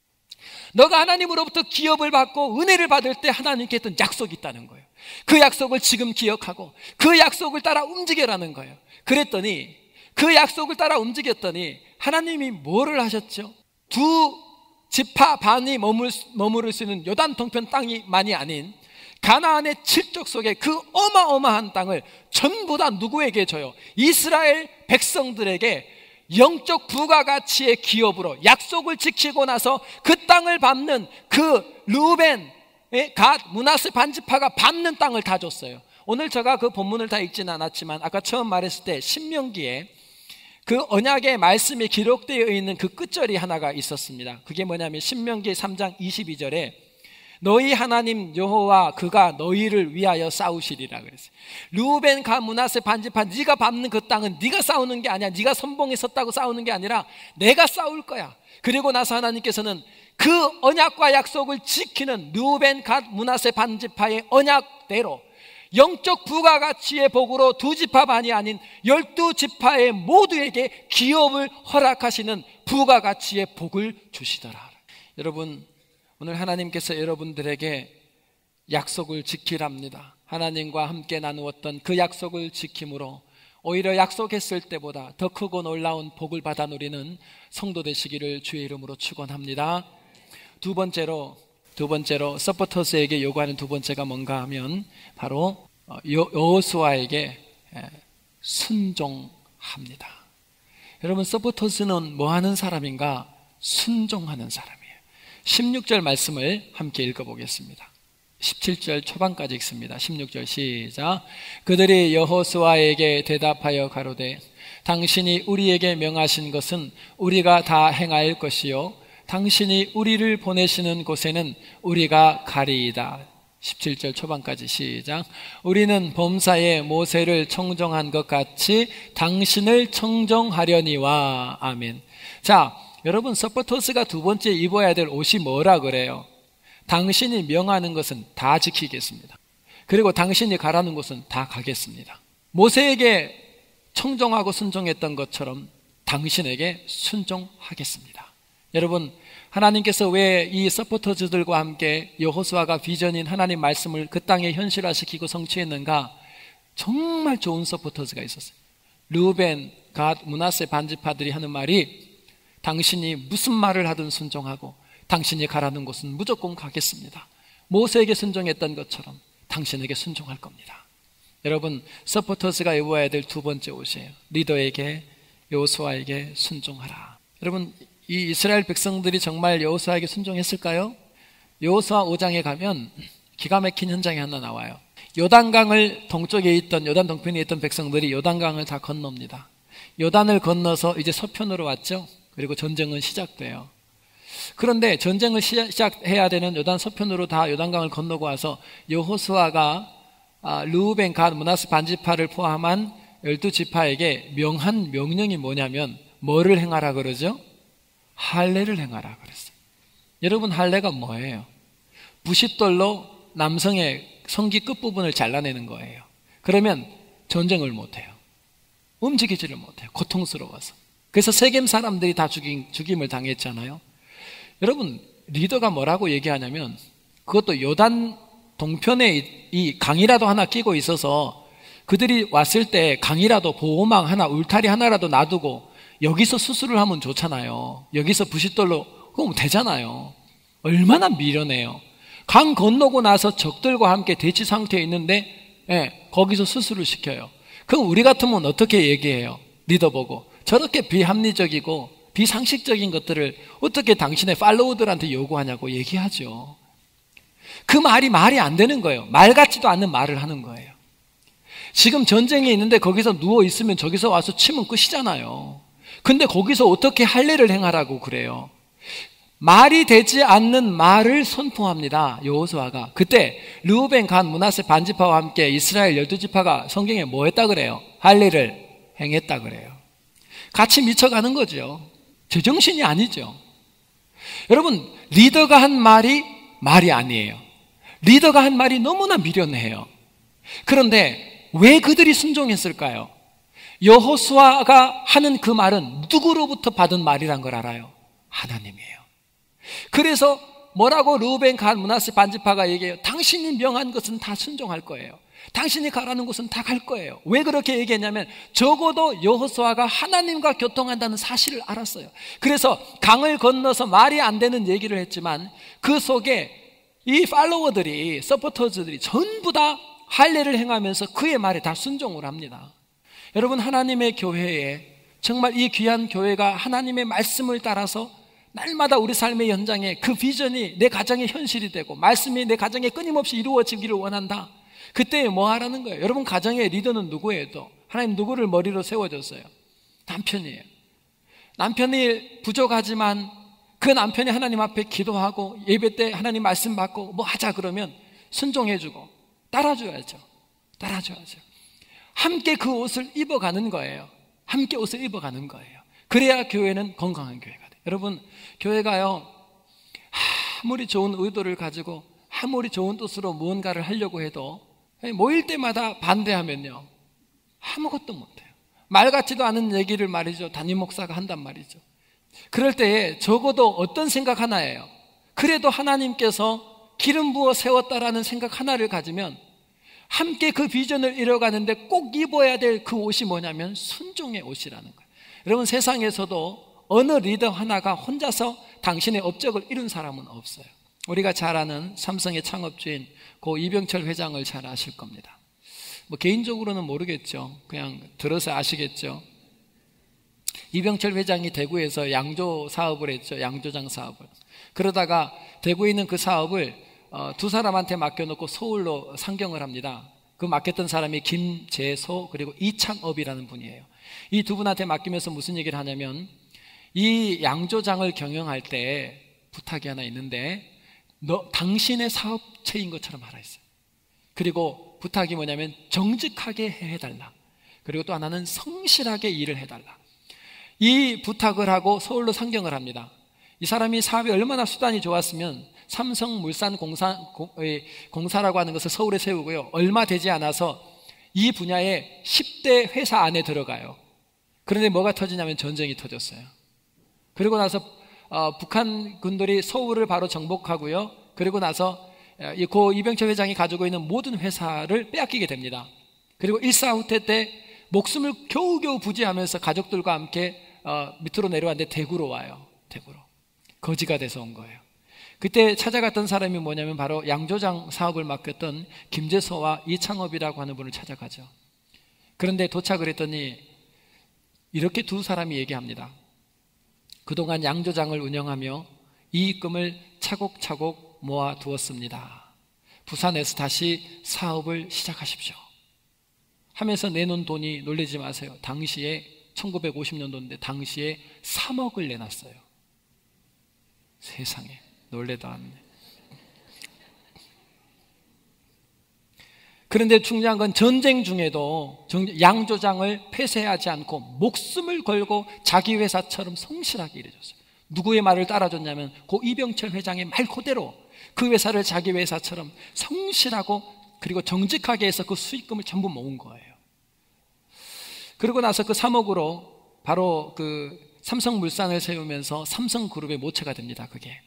너가 하나님으로부터 기업을 받고 은혜를 받을 때 하나님께 했던 약속이 있다는 거예요. 그 약속을 지금 기억하고 그 약속을 따라 움직여라는 거예요. 그랬더니 그 약속을 따라 움직였더니 하나님이 뭐를 하셨죠? 두 지파 반이 머물, 머무를 수 있는 요단 동편 땅이만이 아닌 가나안의 칠족 속에 그 어마어마한 땅을 전부 다 누구에게 줘요? 이스라엘 백성들에게 영적 부가가치의 기업으로 약속을 지키고 나서 그 땅을 밟는 그 르우벤, 갓, 므낫세 반지파가 밟는 땅을 다 줬어요. 오늘 제가 그 본문을 다 읽지는 않았지만 아까 처음 말했을 때 신명기에 그 언약의 말씀이 기록되어 있는 그 끝절이 하나가 있었습니다. 그게 뭐냐면 신명기 삼 장 이십이 절에 너희 하나님 여호와 그가 너희를 위하여 싸우시리라 그랬어요. 르우벤, 갓, 므낫세 반지파 네가 밟는 그 땅은 네가 싸우는 게 아니야. 네가 선봉에 섰다고 싸우는 게 아니라 내가 싸울 거야. 그리고 나서 하나님께서는 그 언약과 약속을 지키는 르우벤, 갓, 므낫세 반지파의 언약대로 영적 부가가치의 복으로 두 지파만이 아닌 열두 지파의 모두에게 기업을 허락하시는 부가가치의 복을 주시더라. 여러분, 오늘 하나님께서 여러분들에게 약속을 지키랍니다. 하나님과 함께 나누었던 그 약속을 지킴으로 오히려 약속했을 때보다 더 크고 놀라운 복을 받아 누리는 성도 되시기를 주의 이름으로 축원합니다. 두 번째로 두 번째로 서포터스에게 요구하는 두 번째가 뭔가 하면 바로 여호수아에게 순종합니다. 여러분, 서포터스는 뭐 하는 사람인가? 순종하는 사람이에요. 십육 절 말씀을 함께 읽어보겠습니다. 십칠 절 초반까지 읽습니다. 십육 절 시작. 그들이 여호수아에게 대답하여 가로되 당신이 우리에게 명하신 것은 우리가 다 행할 것이요 당신이 우리를 보내시는 곳에는 우리가 가리이다. 십칠 절 초반까지 시작. 우리는 범사에 모세를 청정한 것 같이 당신을 청정하려니와. 아멘. 자, 여러분, 서포터스가 두 번째 입어야 될 옷이 뭐라 그래요? 당신이 명하는 것은 다 지키겠습니다. 그리고 당신이 가라는 곳은 다 가겠습니다. 모세에게 청정하고 순종했던 것처럼 당신에게 순종하겠습니다. 여러분, 하나님께서 왜 이 서포터즈들과 함께 여호수아가 비전인 하나님 말씀을 그 땅에 현실화시키고 성취했는가? 정말 좋은 서포터즈가 있었어요. 르우벤, 갓, 므낫세 반지파들이 하는 말이 당신이 무슨 말을 하든 순종하고 당신이 가라는 곳은 무조건 가겠습니다. 모세에게 순종했던 것처럼 당신에게 순종할 겁니다. 여러분, 서포터즈가 입어야 될 두 번째 옷이에요. 리더에게, 여호수아에게 순종하라. 여러분, 이 이스라엘 백성들이 정말 여호수아에게 순종했을까요? 여호수아 오 장에 가면 기가 막힌 현장이 하나 나와요. 요단강을 동쪽에 있던, 요단 동편에 있던 백성들이 요단강을 다 건넙니다. 요단을 건너서 이제 서편으로 왔죠. 그리고 전쟁은 시작돼요. 그런데 전쟁을 시작해야 되는 요단 서편으로 다 요단강을 건너고 와서 여호수아가 르우벤, 갓, 므낫세 반지파를 포함한 열두 지파에게 명한 명령이 뭐냐면 뭐를 행하라 그러죠? 할례를 행하라 그랬어요. 여러분, 할례가 뭐예요? 부싯돌로 남성의 성기 끝부분을 잘라내는 거예요. 그러면 전쟁을 못해요. 움직이지를 못해요. 고통스러워서. 그래서 세겜 사람들이 다 죽임, 죽임을 당했잖아요. 여러분, 리더가 뭐라고 얘기하냐면 그것도 요단 동편에 이 강이라도 하나 끼고 있어서 그들이 왔을 때 강이라도 보호망 하나, 울타리 하나라도 놔두고 여기서 수술을 하면 좋잖아요. 여기서 부싯돌로 그럼 되잖아요. 얼마나 미련해요. 강 건너고 나서 적들과 함께 대치 상태에 있는데 예, 거기서 수술을 시켜요. 그럼 우리 같으면 어떻게 얘기해요? 리더 보고 저렇게 비합리적이고 비상식적인 것들을 어떻게 당신의 팔로우들한테 요구하냐고 얘기하죠. 그 말이 말이 안 되는 거예요. 말 같지도 않는 말을 하는 거예요. 지금 전쟁이 있는데 거기서 누워있으면 저기서 와서 치면 끝이잖아요. 근데 거기서 어떻게 할례를 행하라고 그래요? 말이 되지 않는 말을 선포합니다. 여호수아가. 그때 르우벤, 갓, 므낫세 반지파와 함께 이스라엘 열두 지파가 성경에 뭐 했다 그래요? 할례를 행했다 그래요. 같이 미쳐가는 거죠. 제정신이 아니죠. 여러분, 리더가 한 말이 말이 아니에요. 리더가 한 말이 너무나 미련해요. 그런데 왜 그들이 순종했을까요? 여호수아가 하는 그 말은 누구로부터 받은 말이란 걸 알아요? 하나님이에요. 그래서 뭐라고 르우벤, 갓, 므낫세 반지파가 얘기해요? 당신이 명한 것은 다 순종할 거예요. 당신이 가라는 곳은 다 갈 거예요. 왜 그렇게 얘기했냐면 적어도 여호수아가 하나님과 교통한다는 사실을 알았어요. 그래서 강을 건너서 말이 안 되는 얘기를 했지만 그 속에 이 팔로워들이, 서포터즈들이 전부 다 할례를 행하면서 그의 말에 다 순종을 합니다. 여러분, 하나님의 교회에, 정말 이 귀한 교회가 하나님의 말씀을 따라서 날마다 우리 삶의 현장에 그 비전이 내 가정의 현실이 되고 말씀이 내 가정에 끊임없이 이루어지기를 원한다. 그때 뭐 하라는 거예요? 여러분, 가정의 리더는 누구예요? 또 하나님 누구를 머리로 세워줬어요? 남편이에요. 남편이 부족하지만 그 남편이 하나님 앞에 기도하고 예배 때 하나님 말씀 받고 뭐 하자 그러면 순종해주고 따라줘야죠. 따라줘야죠. 함께 그 옷을 입어가는 거예요. 함께 옷을 입어가는 거예요. 그래야 교회는 건강한 교회가 돼요. 여러분, 교회가요 아무리 좋은 의도를 가지고 아무리 좋은 뜻으로 무언가를 하려고 해도 모일 때마다 반대하면요 아무것도 못해요. 말 같지도 않은 얘기를 말이죠 담임 목사가 한단 말이죠. 그럴 때에 적어도 어떤 생각 하나예요. 그래도 하나님께서 기름 부어 세웠다라는 생각 하나를 가지면 함께 그 비전을 이뤄가는데 꼭 입어야 될 그 옷이 뭐냐면 순종의 옷이라는 거예요. 여러분, 세상에서도 어느 리더 하나가 혼자서 당신의 업적을 이룬 사람은 없어요. 우리가 잘 아는 삼성의 창업주인 고 이병철 회장을 잘 아실 겁니다. 뭐 개인적으로는 모르겠죠. 그냥 들어서 아시겠죠. 이병철 회장이 대구에서 양조 사업을 했죠. 양조장 사업을. 그러다가 대구에 있는 그 사업을 어, 두 사람한테 맡겨놓고 서울로 상경을 합니다. 그 맡겼던 사람이 김재소 그리고 이창업이라는 분이에요. 이 두 분한테 맡기면서 무슨 얘기를 하냐면 이 양조장을 경영할 때 부탁이 하나 있는데 너 당신의 사업체인 것처럼 하라 했어요. 그리고 부탁이 뭐냐면 정직하게 해달라. 그리고 또 하나는 성실하게 일을 해달라. 이 부탁을 하고 서울로 상경을 합니다. 이 사람이 사업이 얼마나 수단이 좋았으면 삼성물산공사, 공사라고 하는 것을 서울에 세우고요, 얼마 되지 않아서 이 분야의 십 대 회사 안에 들어가요. 그런데 뭐가 터지냐면 전쟁이 터졌어요. 그리고 나서 어, 북한 군들이 서울을 바로 정복하고요, 그리고 나서 이 고 이병철 회장이 가지고 있는 모든 회사를 빼앗기게 됩니다. 그리고 일사후퇴 때 목숨을 겨우겨우 부지하면서 가족들과 함께 어, 밑으로 내려왔는데 대구로 와요. 대구로 거지가 돼서 온 거예요. 그때 찾아갔던 사람이 뭐냐면 바로 양조장 사업을 맡겼던 김재소와 이창업이라고 하는 분을 찾아가죠. 그런데 도착을 했더니 이렇게 두 사람이 얘기합니다. 그동안 양조장을 운영하며 이익금을 차곡차곡 모아두었습니다. 부산에서 다시 사업을 시작하십시오 하면서 내놓은 돈이, 놀라지 마세요, 당시에 천구백오십 년도인데 당시에 삼억을 내놨어요. 세상에, 놀래도 않네. 그런데 중요한 건 전쟁 중에도 양조장을 폐쇄하지 않고 목숨을 걸고 자기 회사처럼 성실하게 일해줬어요. 누구의 말을 따라줬냐면 고 이병철 회장의 말 그대로 그 회사를 자기 회사처럼 성실하고 그리고 정직하게 해서 그 수익금을 전부 모은 거예요. 그리고 나서 그 삼억으로 바로 그 삼성물산을 세우면서 삼성그룹의 모체가 됩니다. 그게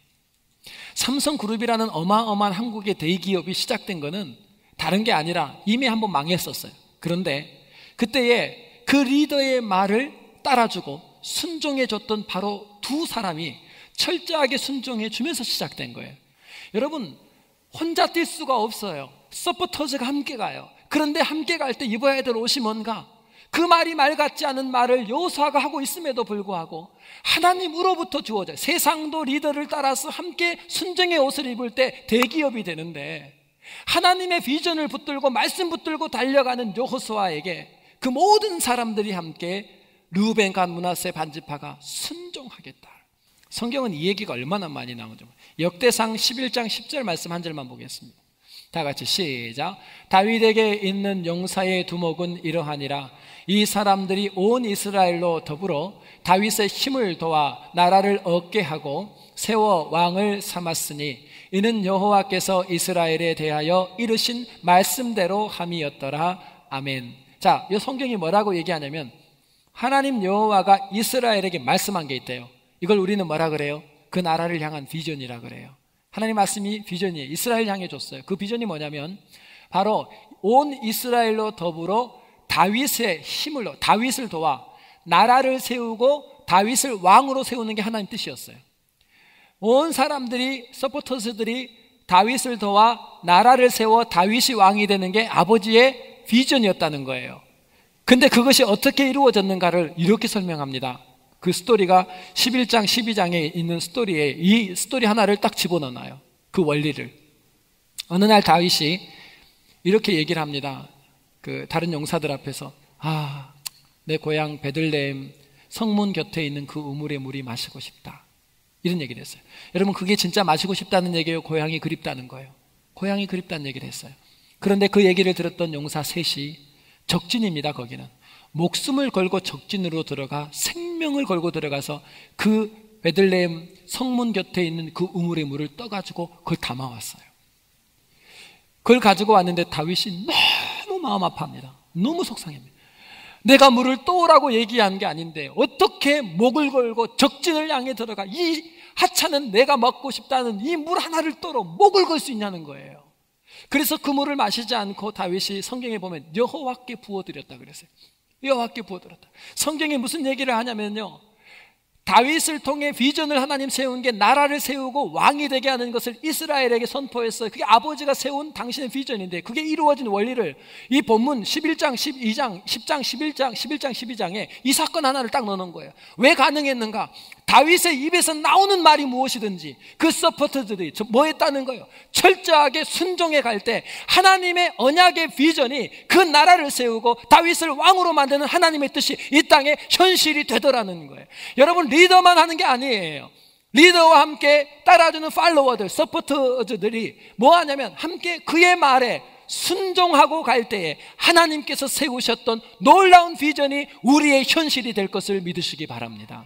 삼성그룹이라는 어마어마한 한국의 대기업이 시작된 거는 다른 게 아니라 이미 한번 망했었어요. 그런데 그때에 그 리더의 말을 따라주고 순종해줬던 바로 두 사람이 철저하게 순종해 주면서 시작된 거예요. 여러분, 혼자 뛸 수가 없어요. 서포터즈가 함께 가요. 그런데 함께 갈 때 입어야 될 옷이 뭔가? 그 말이 말 같지 않은 말을 여호수아가 하고 있음에도 불구하고 하나님으로부터 주어져요. 세상도 리더를 따라서 함께 순종의 옷을 입을 때 대기업이 되는데, 하나님의 비전을 붙들고 말씀 붙들고 달려가는 여호수아에게 그 모든 사람들이 함께 르우벤, 갓, 므낫세 반지파가 순종하겠다. 성경은 이 얘기가 얼마나 많이 나오죠. 역대상 십일 장 십 절 말씀 한 절만 보겠습니다. 다 같이 시작. 다윗에게 있는 용사의 두목은 이러하니라. 이 사람들이 온 이스라엘로 더불어 다윗의 힘을 도와 나라를 얻게 하고 세워 왕을 삼았으니 이는 여호와께서 이스라엘에 대하여 이르신 말씀대로 함이었더라. 아멘. 자, 이 성경이 뭐라고 얘기하냐면 하나님 여호와가 이스라엘에게 말씀한 게 있대요. 이걸 우리는 뭐라 그래요? 그 나라를 향한 비전이라 그래요. 하나님 말씀이 비전이에요. 이스라엘 향해 줬어요. 그 비전이 뭐냐면 바로 온 이스라엘로 더불어 다윗의 힘을, 다윗을 도와 나라를 세우고 다윗을 왕으로 세우는 게 하나님 뜻이었어요. 온 사람들이, 서포터즈들이 다윗을 도와 나라를 세워 다윗이 왕이 되는 게 아버지의 비전이었다는 거예요. 근데 그것이 어떻게 이루어졌는가를 이렇게 설명합니다. 그 스토리가 십일 장 십이 장에 있는 스토리에 이 스토리 하나를 딱 집어넣어요. 그 원리를. 어느 날 다윗이 이렇게 얘기를 합니다. 그 다른 용사들 앞에서, 아, 내 고향 베들레헴 성문 곁에 있는 그 우물의 물이 마시고 싶다. 이런 얘기를 했어요. 여러분, 그게 진짜 마시고 싶다는 얘기예요? 고향이 그립다는 거예요? 고향이 그립다는 얘기를 했어요. 그런데 그 얘기를 들었던 용사 셋이, 적진입니다. 거기는 목숨을 걸고 적진으로 들어가 생명을 걸고 들어가서 그 베들레헴 성문 곁에 있는 그 우물의 물을 떠가지고 그걸 담아왔어요. 그걸 가지고 왔는데 다윗이 너무 마음 아파합니다. 너무 속상합니다. 내가 물을 떠오라고 얘기한 게 아닌데 어떻게 목을 걸고 적진을 향해 들어가 이 하찮은 내가 먹고 싶다는 이 물 하나를 떠러 목을 걸 수 있냐는 거예요. 그래서 그 물을 마시지 않고 다윗이 성경에 보면 여호와께 부어드렸다 그랬어요. 여호와께 부어드렸다. 성경에 무슨 얘기를 하냐면요, 다윗을 통해 비전을 하나님 세운 게 나라를 세우고 왕이 되게 하는 것을 이스라엘에게 선포했어요. 그게 아버지가 세운 당신의 비전인데 그게 이루어진 원리를 이 본문 십일 장, 십이 장, 십 장, 십일 장, 십일 장, 십이 장에 이 사건 하나를 딱 넣어놓은 거예요. 왜 가능했는가? 다윗의 입에서 나오는 말이 무엇이든지 그 서포터들이 뭐 했다는 거예요? 철저하게 순종해 갈 때 하나님의 언약의 비전이 그 나라를 세우고 다윗을 왕으로 만드는 하나님의 뜻이 이 땅에 현실이 되더라는 거예요. 여러분, 리더만 하는 게 아니에요. 리더와 함께 따라주는 팔로워들, 서포터들이 뭐 하냐면 함께 그의 말에 순종하고 갈 때에 하나님께서 세우셨던 놀라운 비전이 우리의 현실이 될 것을 믿으시기 바랍니다.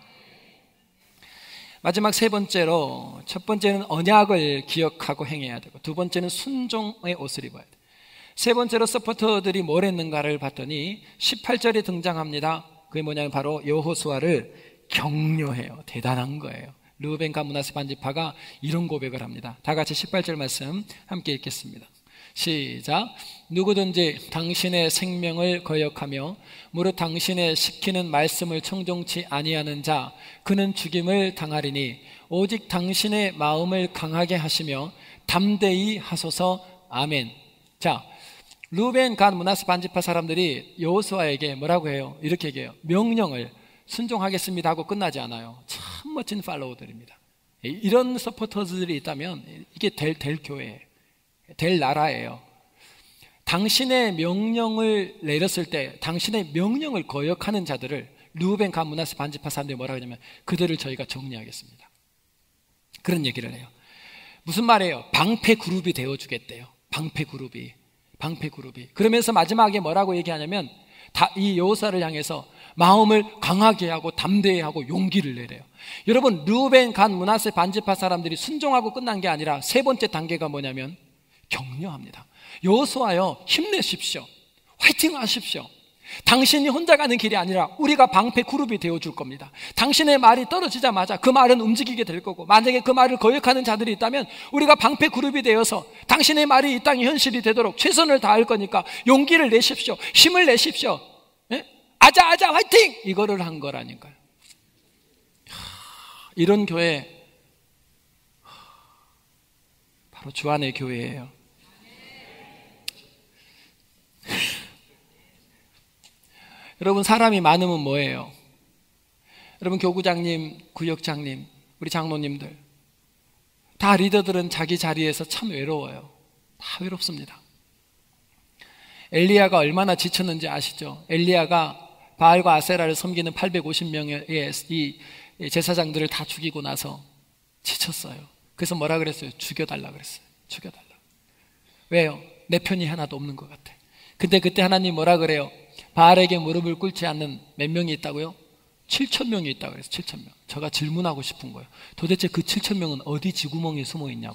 마지막 세 번째로, 첫 번째는 언약을 기억하고 행해야 되고, 두 번째는 순종의 옷을 입어야 돼요. 세 번째로 서포터들이 뭘 했는가를 봤더니 십팔 절에 등장합니다. 그게 뭐냐면 바로 여호수아를 격려해요. 대단한 거예요. 르우벤 갓 므낫세 반지파가 이런 고백을 합니다. 다 같이 십팔 절 말씀 함께 읽겠습니다. 시작. 누구든지 당신의 생명을 거역하며 무릇 당신의 시키는 말씀을 청종치 아니하는 자 그는 죽임을 당하리니 오직 당신의 마음을 강하게 하시며 담대히 하소서. 아멘. 자, 르우벤 갓 므낫세 반지파 사람들이 여호수아에게 뭐라고 해요? 이렇게 얘기해요. 명령을 순종하겠습니다 하고 끝나지 않아요. 참 멋진 팔로워들입니다. 이런 서포터들이 있다면 이게 될, 될 교회예요. 될 나라예요. 당신의 명령을 내렸을 때 당신의 명령을 거역하는 자들을 르우벤 갓 므낫세 반지파 사람들이 뭐라고 하냐면 그들을 저희가 정리하겠습니다. 그런 얘기를 해요. 무슨 말이에요? 방패 그룹이 되어주겠대요. 방패 그룹이 방패 그룹이 그러면서 마지막에 뭐라고 얘기하냐면 다 이 여호수아를 향해서 마음을 강하게 하고 담대히 하고 용기를 내래요. 여러분, 르우벤 갓 므낫세 반지파 사람들이 순종하고 끝난 게 아니라 세 번째 단계가 뭐냐면 격려합니다. 여호수아요, 힘내십시오. 화이팅 하십시오. 당신이 혼자 가는 길이 아니라 우리가 방패 그룹이 되어줄 겁니다. 당신의 말이 떨어지자마자 그 말은 움직이게 될 거고, 만약에 그 말을 거역하는 자들이 있다면 우리가 방패 그룹이 되어서 당신의 말이 이 땅에 현실이 되도록 최선을 다할 거니까 용기를 내십시오. 힘을 내십시오. 예? 아자 아자 화이팅! 이거를 한 거라니까요. 이런 교회 바로 주 안의 교회예요. 여러분, 사람이 많으면 뭐예요? 여러분, 교구장님, 구역장님, 우리 장로님들 다 리더들은 자기 자리에서 참 외로워요. 다 외롭습니다. 엘리야가 얼마나 지쳤는지 아시죠? 엘리야가 바알과 아세라를 섬기는 팔백오십 명의 이 제사장들을 다 죽이고 나서 지쳤어요. 그래서 뭐라 그랬어요? 죽여달라 그랬어요. 죽여달라. 왜요? 내 편이 하나도 없는 것 같아. 근데 그때 하나님 뭐라 그래요? 바알에게 무릎을 꿇지 않는 몇 명이 있다고요? 칠천 명이 있다고 그랬어요. 칠천 명. 제가 질문하고 싶은 거예요. 도대체 그 칠천 명은 어디 지구멍에 숨어 있냐고.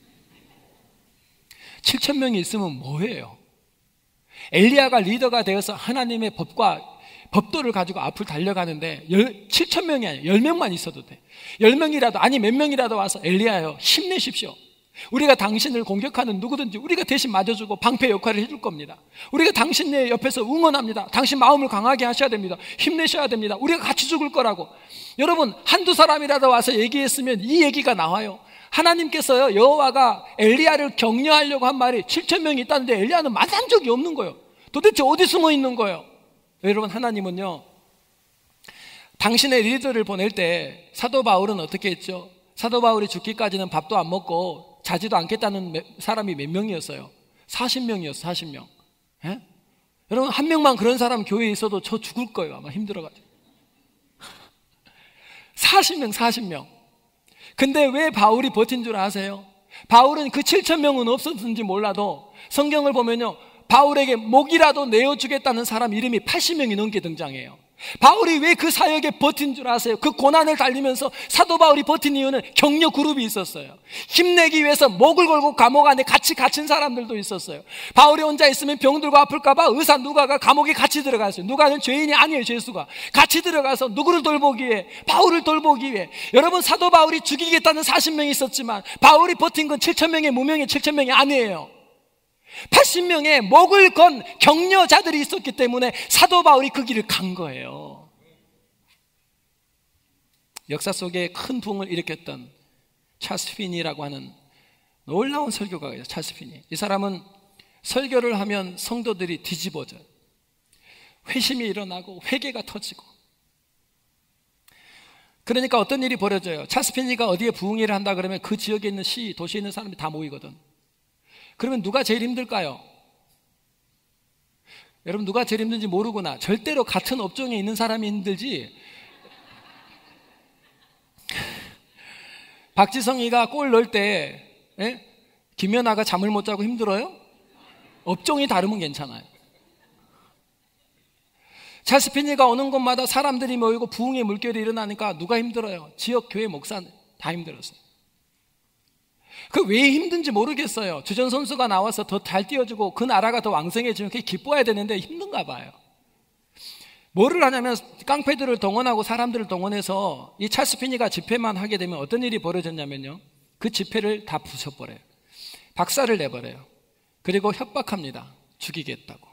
칠천 명이 있으면 뭐예요? 엘리야가 리더가 되어서 하나님의 법과 법도를 가지고 앞을 달려가는데 칠천 명이 아니에요. 열 명만 있어도 돼. 열 명이라도 아니 몇 명이라도 와서 엘리야요, 힘내십시오. 우리가 당신을 공격하는 누구든지 우리가 대신 맞아주고 방패 역할을 해줄 겁니다. 우리가 당신의 옆에서 응원합니다. 당신 마음을 강하게 하셔야 됩니다. 힘내셔야 됩니다. 우리가 같이 죽을 거라고. 여러분, 한두 사람이라도 와서 얘기했으면 이 얘기가 나와요. 하나님께서요, 여호와가 엘리야를 격려하려고 한 말이 칠천 명이 있다는데 엘리야는 만난 적이 없는 거예요. 도대체 어디 숨어 있는 거예요? 여러분, 하나님은요, 당신의 리더를 보낼 때 사도 바울은 어떻게 했죠? 사도 바울이 죽기까지는 밥도 안 먹고 자지도 않겠다는 사람이 몇 명이었어요? 사십 명이었어요. 사십 명. 예? 여러분, 한 명만 그런 사람 교회에 있어도 저 죽을 거예요. 아마 힘들어가지고. 사십 명, 사십 명. 근데 왜 바울이 버틴 줄 아세요? 바울은 그 칠천 명은 없었는지 몰라도 성경을 보면요, 바울에게 목이라도 내어주겠다는 사람 이름이 팔십 명이 넘게 등장해요. 바울이 왜 그 사역에 버틴 줄 아세요? 그 고난을 달리면서 사도 바울이 버틴 이유는 격려 그룹이 있었어요. 힘내기 위해서 목을 걸고 감옥 안에 같이 갇힌 사람들도 있었어요. 바울이 혼자 있으면 병들고 아플까봐 의사 누가가 감옥에 같이 들어갔어요. 누가는 죄인이 아니에요. 죄수가 같이 들어가서 누구를 돌보기 위해? 바울을 돌보기 위해. 여러분, 사도 바울이 죽이겠다는 사십 명이 있었지만 바울이 버틴 건 칠천 명의 무명의 칠천 명이 아니에요. 팔십 명의 목을 건 격려자들이 있었기 때문에 사도 바울이 그 길을 간 거예요. 역사 속에 큰 부흥을 일으켰던 찰스 피니라고 하는 놀라운 설교가가 있어요. 찰스 피니. 이 사람은 설교를 하면 성도들이 뒤집어져요. 회심이 일어나고 회개가 터지고. 그러니까 어떤 일이 벌어져요. 찰스 피니가 어디에 부흥회를 한다 그러면 그 지역에 있는 시, 도시에 있는 사람들이 다 모이거든. 그러면 누가 제일 힘들까요? 여러분, 누가 제일 힘든지 모르구나. 절대로 같은 업종에 있는 사람이 힘들지. 박지성이가 골 넣을 때 에? 김연아가 잠을 못 자고 힘들어요? 업종이 다르면 괜찮아요. 찰스 피니가 오는 곳마다 사람들이 모이고 부흥의 물결이 일어나니까 누가 힘들어요? 지역 교회 목사 다 힘들었어요. 그 왜 힘든지 모르겠어요. 주전 선수가 나와서 더 잘 뛰어주고 그 나라가 더 왕성해지면 그게 기뻐해야 되는데 힘든가 봐요. 뭐를 하냐면 깡패들을 동원하고 사람들을 동원해서 이 찰스 피니가 집회만 하게 되면 어떤 일이 벌어졌냐면요, 그 집회를 다 부숴버려요. 박살을 내버려요. 그리고 협박합니다. 죽이겠다고.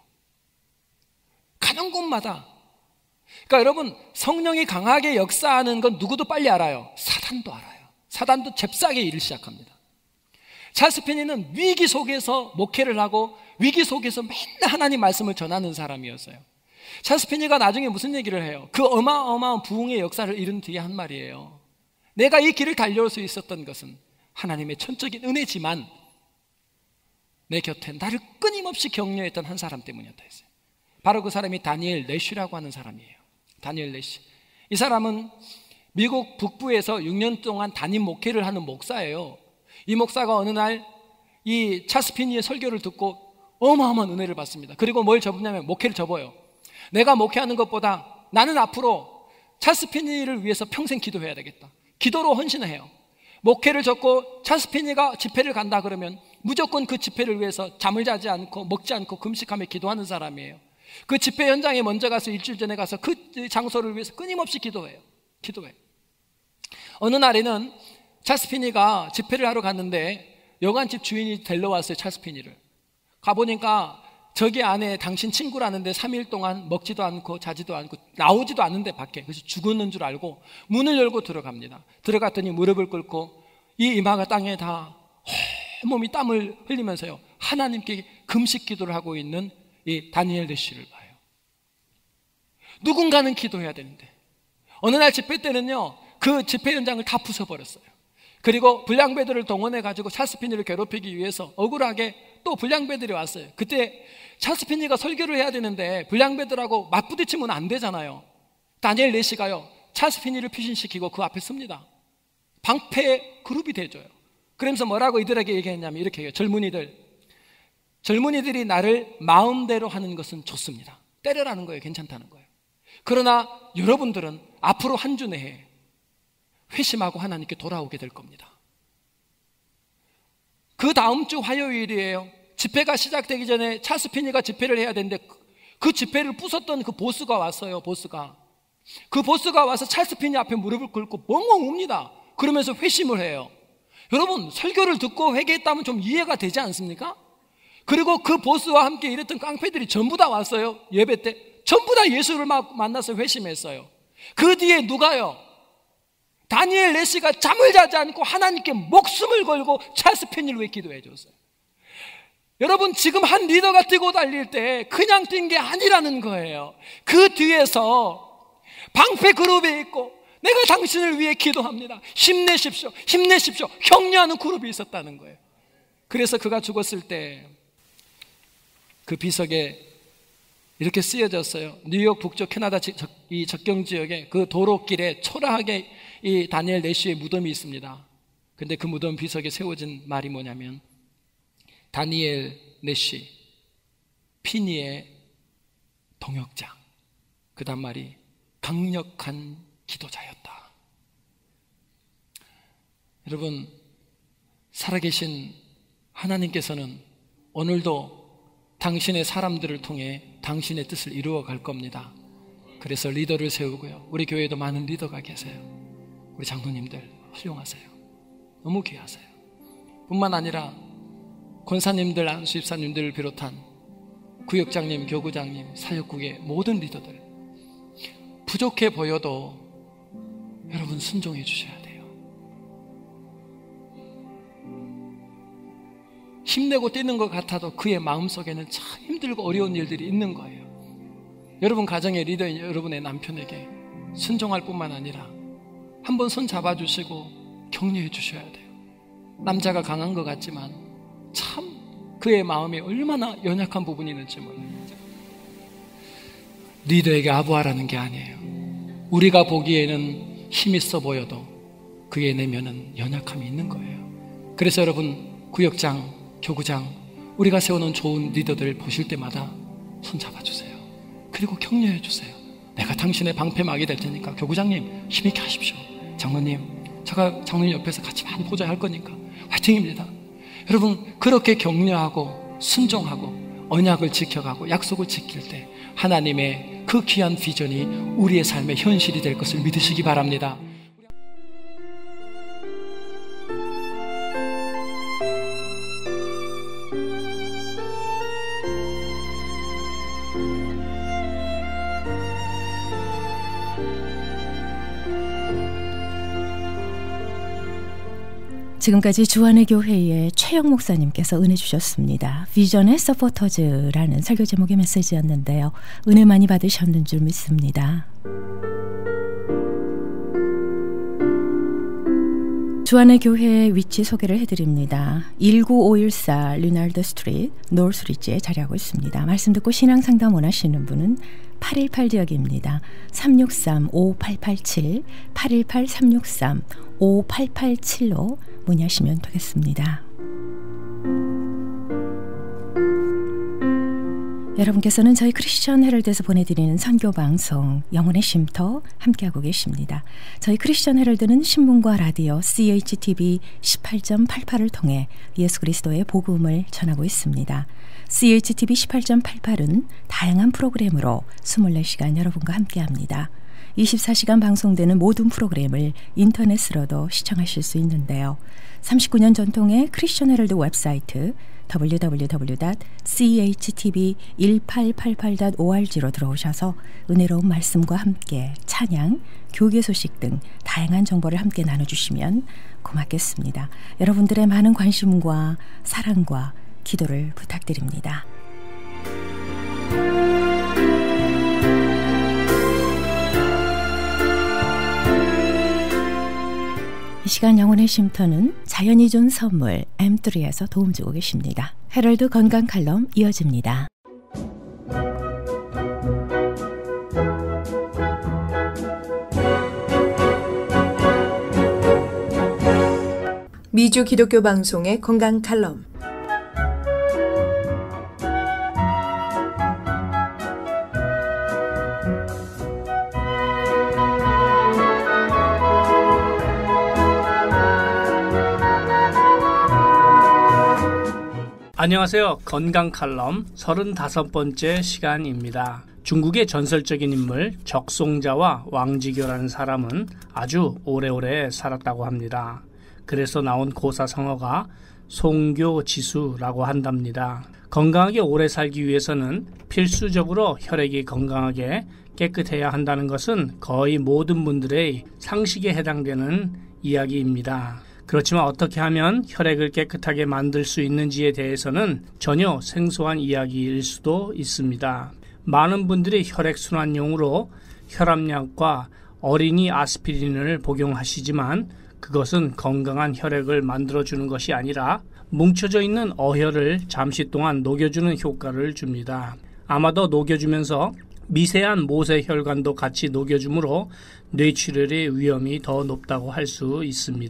가는 곳마다. 그러니까 여러분, 성령이 강하게 역사하는 건 누구도 빨리 알아요. 사단도 알아요. 사단도 잽싸게 일을 시작합니다. 찰스 피니는 위기 속에서 목회를 하고 위기 속에서 맨날 하나님 말씀을 전하는 사람이었어요. 찰스 피니가 나중에 무슨 얘기를 해요? 그 어마어마한 부흥의 역사를 이룬 뒤에 한 말이에요. 내가 이 길을 달려올 수 있었던 것은 하나님의 천적인 은혜지만 내 곁에 나를 끊임없이 격려했던 한 사람 때문이었다 했어요. 바로 그 사람이 다니엘 레쉬라고 하는 사람이에요. 다니엘 레쉬. 이 사람은 미국 북부에서 육 년 동안 담임 목회를 하는 목사예요. 이 목사가 어느 날 이 찰스 피니의 설교를 듣고 어마어마한 은혜를 받습니다. 그리고 뭘 접냐면 목회를 접어요. 내가 목회하는 것보다 나는 앞으로 찰스 피니를 위해서 평생 기도해야 되겠다. 기도로 헌신을 해요. 목회를 접고 찰스 피니가 집회를 간다 그러면 무조건 그 집회를 위해서 잠을 자지 않고 먹지 않고 금식하며 기도하는 사람이에요. 그 집회 현장에 먼저 가서 일주일 전에 가서 그 장소를 위해서 끊임없이 기도해요. 기도해요. 어느 날에는 찰스 피니가 집회를 하러 갔는데 여관집 주인이 데리러 왔어요. 찰스 피니를. 가보니까 저기 안에 당신 친구라는데 삼 일 동안 먹지도 않고 자지도 않고 나오지도 않는데 밖에. 그래서 죽었는 줄 알고 문을 열고 들어갑니다. 들어갔더니 무릎을 꿇고 이 이마가 땅에 다 몸이 땀을 흘리면서요, 하나님께 금식 기도를 하고 있는 이 다니엘 레쉬를 봐요. 누군가는 기도해야 되는데 어느 날 집회 때는요, 그 집회 현장을 다 부숴버렸어요. 그리고 불량배들을 동원해가지고 찰스 피니를 괴롭히기 위해서 억울하게 또 불량배들이 왔어요. 그때 찰스 피니가 설교를 해야 되는데 불량배들하고 맞부딪히면 안 되잖아요. 다니엘 레쉬가요, 찰스 피니를 피신시키고 그 앞에 섭니다. 방패 그룹이 돼줘요. 그러면서 뭐라고 이들에게 얘기했냐면 이렇게 해요. 젊은이들, 젊은이들이 나를 마음대로 하는 것은 좋습니다. 때려라는 거예요. 괜찮다는 거예요. 그러나 여러분들은 앞으로 한 주 내에 회심하고 하나님께 돌아오게 될 겁니다. 그 다음 주 화요일이에요. 집회가 시작되기 전에 찰스 피니가 집회를 해야 되는데 그 집회를 부쉈던 그 보스가 왔어요. 보스가. 그 보스가 와서 찰스 피니 앞에 무릎을 꿇고 멍멍 웁니다. 그러면서 회심을 해요. 여러분, 설교를 듣고 회개했다면 좀 이해가 되지 않습니까? 그리고 그 보스와 함께 일했던 깡패들이 전부 다 왔어요. 예배 때 전부 다 예수를 만나서 회심했어요. 그 뒤에 누가요? 다니엘 레쉬가 잠을 자지 않고 하나님께 목숨을 걸고 찰스 피니를 위해 기도해 줬어요. 여러분, 지금 한 리더가 뛰고 달릴 때 그냥 뛴 게 아니라는 거예요. 그 뒤에서 방패 그룹이 있고 내가 당신을 위해 기도합니다. 힘내십시오. 힘내십시오. 격려하는 그룹이 있었다는 거예요. 그래서 그가 죽었을 때 그 비석에 이렇게 쓰여졌어요. 뉴욕 북쪽 캐나다 이 접경 지역에 그 도로길에 초라하게 이 다니엘 레쉬의 무덤이 있습니다. 근데 그 무덤 비석에 세워진 말이 뭐냐면 다니엘 내시 피니의 동역자, 그 다음 말이 강력한 기도자였다. 여러분, 살아계신 하나님께서는 오늘도 당신의 사람들을 통해 당신의 뜻을 이루어 갈 겁니다. 그래서 리더를 세우고요. 우리 교회에도 많은 리더가 계세요. 우리 장로님들 훌륭하세요. 너무 귀하세요. 뿐만 아니라 권사님들, 안수집사님들을 비롯한 구역장님, 교구장님, 사역국의 모든 리더들, 부족해 보여도 여러분 순종해 주셔야 돼요. 힘내고 뛰는 것 같아도 그의 마음속에는 참 힘들고 어려운 일들이 있는 거예요. 여러분 가정의 리더인 여러분의 남편에게 순종할 뿐만 아니라 한번 손 잡아주시고 격려해 주셔야 돼요. 남자가 강한 것 같지만 참 그의 마음에 얼마나 연약한 부분이 있는지 몰라요. 리더에게 아부하라는 게 아니에요. 우리가 보기에는 힘있어 보여도 그의 내면은 연약함이 있는 거예요. 그래서 여러분 구역장, 교구장, 우리가 세우는 좋은 리더들 보실 때마다 손 잡아주세요. 그리고 격려해 주세요. 내가 당신의 방패막이 될 테니까 교구장님 힘있게 하십시오. 장로님, 제가 장로님 옆에서 같이 많이 보좌할 거니까 화이팅입니다. 여러분 그렇게 격려하고 순종하고 언약을 지켜가고 약속을 지킬 때 하나님의 그 귀한 비전이 우리의 삶의 현실이 될 것을 믿으시기 바랍니다. 지금까지 주안의 교회의 최영 목사님께서 은혜 주셨습니다. 비전의 서포터즈라는 설교 제목의 메시지였는데요. 은혜 많이 받으셨는 줄 믿습니다. 주안의 교회의 위치 소개를 해드립니다. 일구오일사 리날드 스트리트 노스리지에 자리하고 있습니다. 말씀 듣고 신앙 상담 원하시는 분은 팔일팔 지역입니다. 삼육삼 오팔팔칠 팔일팔 삼육삼 오팔팔칠로 문의하시면 되겠습니다. 여러분께서는 저희 크리스천 헤럴드에서 보내드리는 선교방송 영혼의 쉼터 함께하고 계십니다. 저희 크리스천 헤럴드는 신문과 라디오 씨에이치티비 십팔 점 팔팔을 통해 예수 그리스도의 복음을 전하고 있습니다. 씨에이치티비 십팔 점 팔팔은 다양한 프로그램으로 이십사 시간 여러분과 함께합니다. 이십사 시간 방송되는 모든 프로그램을 인터넷으로도 시청하실 수 있는데요. 삼십구 년 전통의 크리스천 헤럴드 웹사이트 더블유 더블유 더블유 닷 씨에이치티비 일팔팔팔 닷 오알지로 들어오셔서 은혜로운 말씀과 함께 찬양, 교계 소식 등 다양한 정보를 함께 나눠주시면 고맙겠습니다. 여러분들의 많은 관심과 사랑과 기도를 부탁드립니다. 이 시간 영혼의 쉼터는 자연이 준 선물 엠쓰리에서 도움 주고 계십니다. 헤럴드 건강 칼럼 이어집니다. 미주 기독교 방송의 건강 칼럼. 안녕하세요. 건강 칼럼 서른다섯 번째 시간입니다. 중국의 전설적인 인물 적송자와 왕지교라는 사람은 아주 오래오래 살았다고 합니다. 그래서 나온 고사성어가 송교지수라고 한답니다. 건강하게 오래 살기 위해서는 필수적으로 혈액이 건강하게 깨끗해야 한다는 것은 거의 모든 분들의 상식에 해당되는 이야기입니다. 그렇지만 어떻게 하면 혈액을 깨끗하게 만들 수 있는지에 대해서는 전혀 생소한 이야기일 수도 있습니다. 많은 분들이 혈액순환용으로 혈압약과 어린이 아스피린을 복용하시지만 그것은 건강한 혈액을 만들어주는 것이 아니라 뭉쳐져 있는 어혈을 잠시 동안 녹여주는 효과를 줍니다. 아마도 녹여주면서 미세한 모세혈관도 같이 녹여주므로 뇌출혈의 위험이 더 높다고 할 수 있습니다.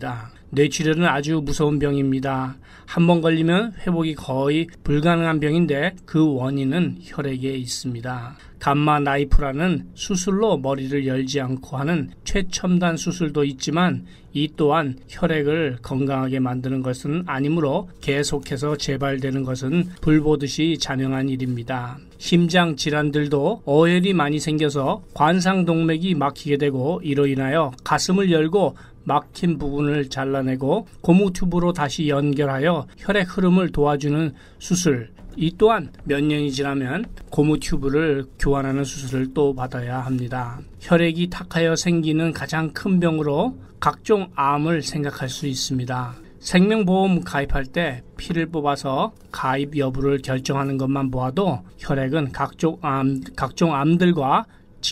뇌출혈은 아주 무서운 병입니다. 한번 걸리면 회복이 거의 불가능한 병인데 그 원인은 혈액에 있습니다. 감마 나이프라는 수술로 머리를 열지 않고 하는 최첨단 수술도 있지만 이 또한 혈액을 건강하게 만드는 것은 아니므로 계속해서 재발되는 것은 불보듯이 잔영한 일입니다. 심장 질환들도 어혈이 많이 생겨서 관상동맥이 막히게 되고 이로 인하여 가슴을 열고 막힌 부분을 잘라내고 고무 튜브로 다시 연결하여 혈액 흐름을 도와주는 수술, 이 또한 몇 년이 지나면 고무 튜브를 교환하는 수술을 또 받아야 합니다. 혈액이 탁하여 생기는 가장 큰 병으로 각종 암을 생각할 수 있습니다. 생명보험 가입할 때 피를 뽑아서 가입 여부를 결정하는 것만 보아도 혈액은 각종 암, 각종 암들과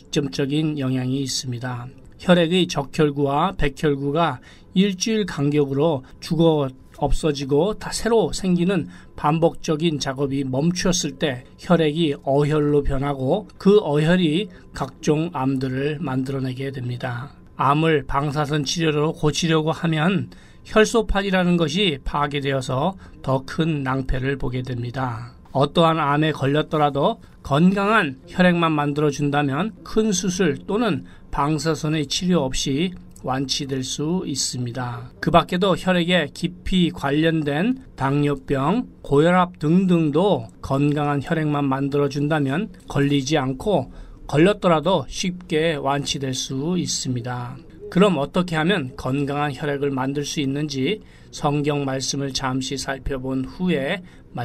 직접적인 영향이 있습니다. 혈액의 적혈구와 백혈구가 일주일 간격으로 죽어 없어지고 다 새로 생기는 반복적인 작업이 멈추었을 때 혈액이 어혈로 변하고 그 어혈이 각종 암들을 만들어내게 됩니다. 암을 방사선 치료로 고치려고 하면 혈소판이라는 것이 파괴되어서 더 큰 낭패를 보게 됩니다. 어떠한 암에 걸렸더라도 건강한 혈액만 만들어준다면 큰 수술 또는 방사선의 치료 없이 완치될 수 있습니다. 그 밖에도 혈액에 깊이 관련된 당뇨병, 고혈압 등등도 건강한 혈액만 만들어준다면 걸리지 않고 걸렸더라도 쉽게 완치될 수 있습니다. 그럼 어떻게 하면 건강한 혈액을 만들 수 있는지 성경 말씀을 잠시 살펴본 후에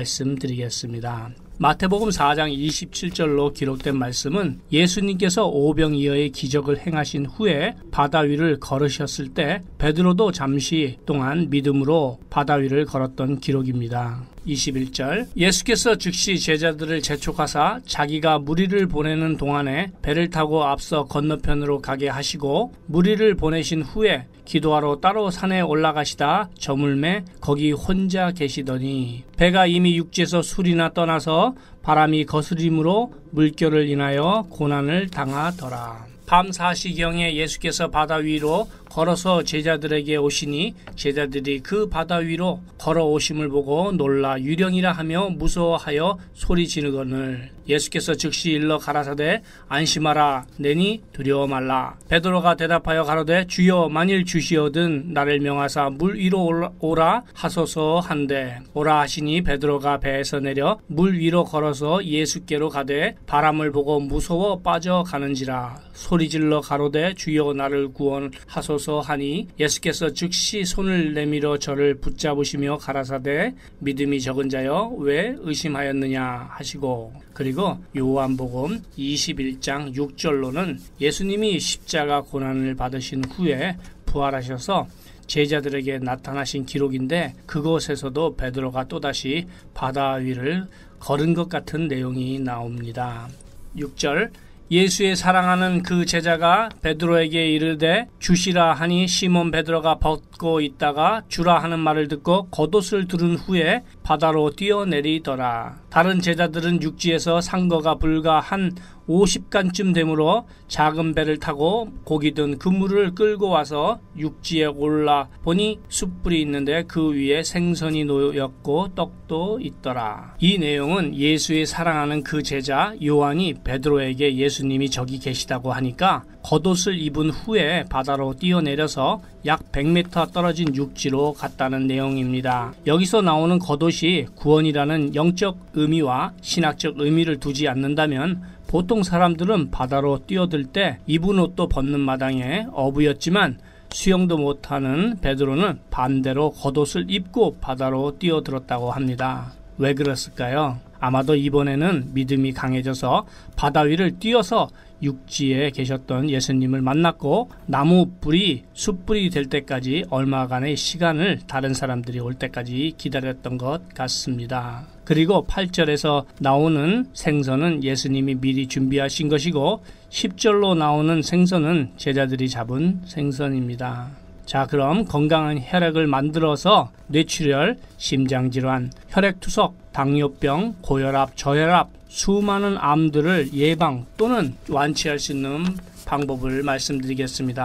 말씀드리겠습니다. 마태복음 사 장 이십칠 절로 기록된 말씀은 예수님께서 오병이어의 기적을 행하신 후에 바다 위를 걸으셨을 때 베드로도 잠시 동안 믿음으로 바다 위를 걸었던 기록입니다. 이십일 절 예수께서 즉시 제자들을 재촉하사 자기가 무리를 보내는 동안에 배를 타고 앞서 건너편으로 가게 하시고 무리를 보내신 후에 기도하러 따로 산에 올라가시다 저물매 거기 혼자 계시더니 배가 이미 육지에서 술이나 떠나서 바람이 거스림으로 물결을 인하여 고난을 당하더라. 밤 사 시경에 예수께서 바다 위로 걸어서 제자들에게 오시니 제자들이 그 바다 위로 걸어오심을 보고 놀라 유령이라 하며 무서워하여 소리 지르거늘 예수께서 즉시 일러 가라사대 안심하라 내니 두려워 말라. 베드로가 대답하여 가로되 주여 만일 주시어든 나를 명하사 물 위로 오라 하소서 한데 오라 하시니 베드로가 배에서 내려 물 위로 걸어서 예수께로 가되 바람을 보고 무서워 빠져가는지라 소리질러 가로되 주여 나를 구원하소서 하니 예수께서 즉시 손을 내밀어 저를 붙잡으시며 가라사대 믿음이 적은 자여 왜 의심하였느냐 하시고 그리고 요한복음 이십일 장 육 절로는 예수님이 십자가 고난을 받으신 후에 부활하셔서 제자들에게 나타나신 기록인데 그곳에서도 베드로가 또다시 바다 위를 걸은 것 같은 내용이 나옵니다. 육 절 예수의 사랑하는 그 제자가 베드로에게 이르되 주시라 하니 시몬 베드로가 벗고 있다가 주라 하는 말을 듣고 겉옷을 두른 후에 바다로 뛰어내리더라. 다른 제자들은 육지에서 산 거가 불과 한 오십 간쯤 되므로 작은 배를 타고 고기 든 그물을 끌고 와서 육지에 올라 보니 숯불이 있는데 그 위에 생선이 놓였고 떡도 있더라. 이 내용은 예수의 사랑하는 그 제자 요한이 베드로에게 예수님이 저기 계시다고 하니까 겉옷을 입은 후에 바다로 뛰어내려서 약 백 미터 떨어진 육지로 갔다는 내용입니다. 여기서 나오는 겉옷이 구원이라는 영적 의미와 신학적 의미를 두지 않는다면 보통 사람들은 바다로 뛰어들 때 입은 옷도 벗는 마당에 어부였지만 수영도 못하는 베드로는 반대로 겉옷을 입고 바다로 뛰어들었다고 합니다. 왜 그랬을까요? 아마도 이번에는 믿음이 강해져서 바다 위를 뛰어서 육지에 계셨던 예수님을 만났고 나무 뿔이 숯불이 될 때까지 얼마간의 시간을 다른 사람들이 올 때까지 기다렸던 것 같습니다. 그리고 팔 절에서 나오는 생선은 예수님이 미리 준비하신 것이고 십 절로 나오는 생선은 제자들이 잡은 생선입니다. 자, 그럼 건강한 혈액을 만들어서 뇌출혈, 심장질환, 혈액투석, 당뇨병, 고혈압, 저혈압, 수많은 암들을 예방 또는 완치할 수 있는 방법을 말씀드리겠습니다.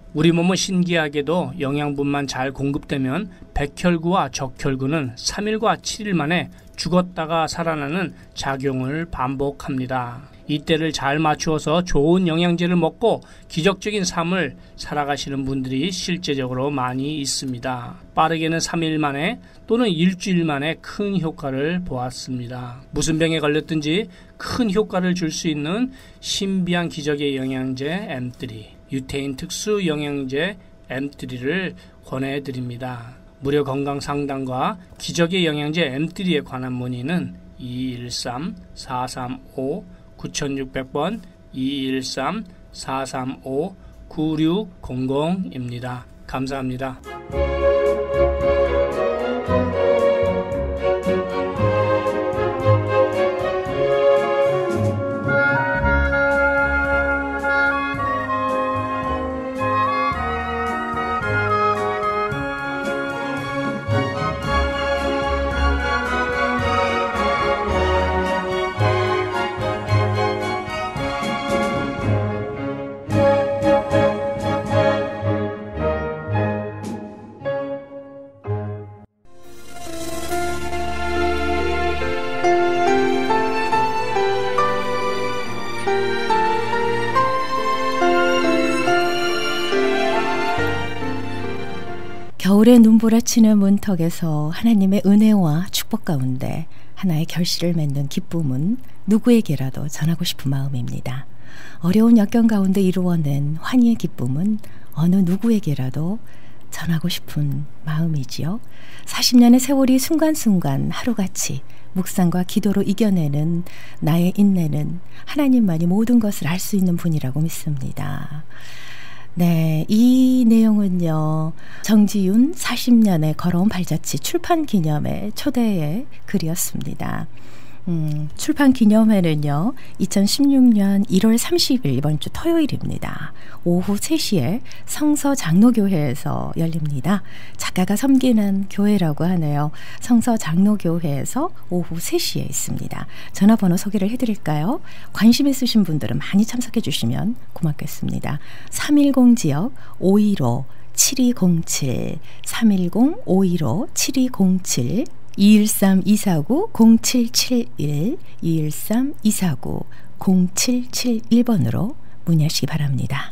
우리 몸은 신기하게도 영양분만 잘 공급되면 백혈구와 적혈구는 삼 일과 칠 일 만에 죽었다가 살아나는 작용을 반복합니다. 이때를 잘 맞추어서 좋은 영양제를 먹고 기적적인 삶을 살아가시는 분들이 실제적으로 많이 있습니다. 빠르게는 삼 일 만에 또는 일주일 만에 큰 효과를 보았습니다. 무슨 병에 걸렸든지 큰 효과를 줄 수 있는 신비한 기적의 영양제 엠 쓰리, 유태인 특수 영양제 엠 쓰리를 권해드립니다. 무료 건강 상담과 기적의 영양제 엠 쓰리에 관한 문의는 이일삼 사삼오 구육공 번 이일삼 사삼오 구육공공입니다. 감사합니다. 겨울에 눈보라치는 문턱에서 하나님의 은혜와 축복 가운데 하나의 결실을 맺는 기쁨은 누구에게라도 전하고 싶은 마음입니다. 어려운 역경 가운데 이루어낸 환희의 기쁨은 어느 누구에게라도 전하고 싶은 마음이지요. 사십 년의 세월이 순간순간 하루같이 묵상과 기도로 이겨내는 나의 인내는 하나님만이 모든 것을 알 수 있는 분이라고 믿습니다. 네, 이 내용은요, 정지윤 사십 년의 걸어온 발자취 출판 기념회 초대의 글이었습니다. 음, 출판 기념회는요, 이천십육 년 일월 삼십일 이번 주 토요일입니다. 오후 세 시에 성서 장로교회에서 열립니다. 작가가 섬기는 교회라고 하네요. 성서 장로교회에서 오후 세 시에 있습니다. 전화번호 소개를 해드릴까요? 관심 있으신 분들은 많이 참석해 주시면 고맙겠습니다. 삼일공 지역 오일오 칠이공칠 삼일공 오일오 칠이공칠 이일삼 이사구 공칠칠일 이일삼 이사구 공칠칠일 번으로 문의하시기 바랍니다.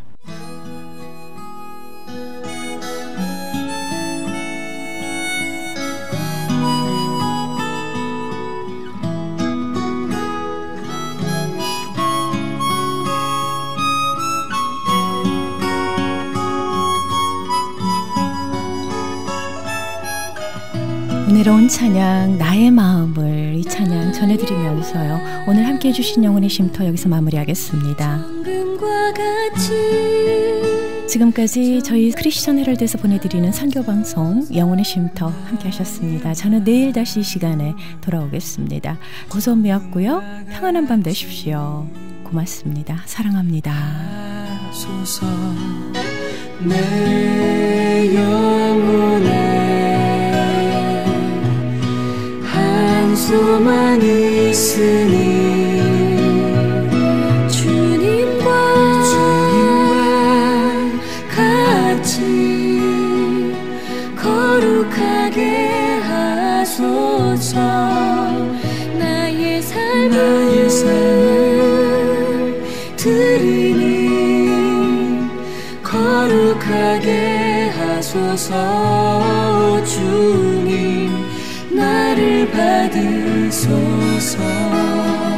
은혜로운 찬양 나의 마음을 이 찬양 전해드리면서요, 오늘 함께해 주신 영혼의 쉼터 여기서 마무리하겠습니다. 지금까지 저희 크리스천 헤럴드에서 보내드리는 선교방송 영혼의 쉼터 함께 하셨습니다. 저는 내일 다시 이 시간에 돌아오겠습니다. 고선미였고요. 평안한 밤 되십시오. 고맙습니다. 사랑합니다. 내 영혼에 한소만 있으니 주님과, 주님과 같이 거룩하게 하소서. 나의 삶을, 나의 삶을 드리니 거룩하게 하소서. 주님 나를 받으소서.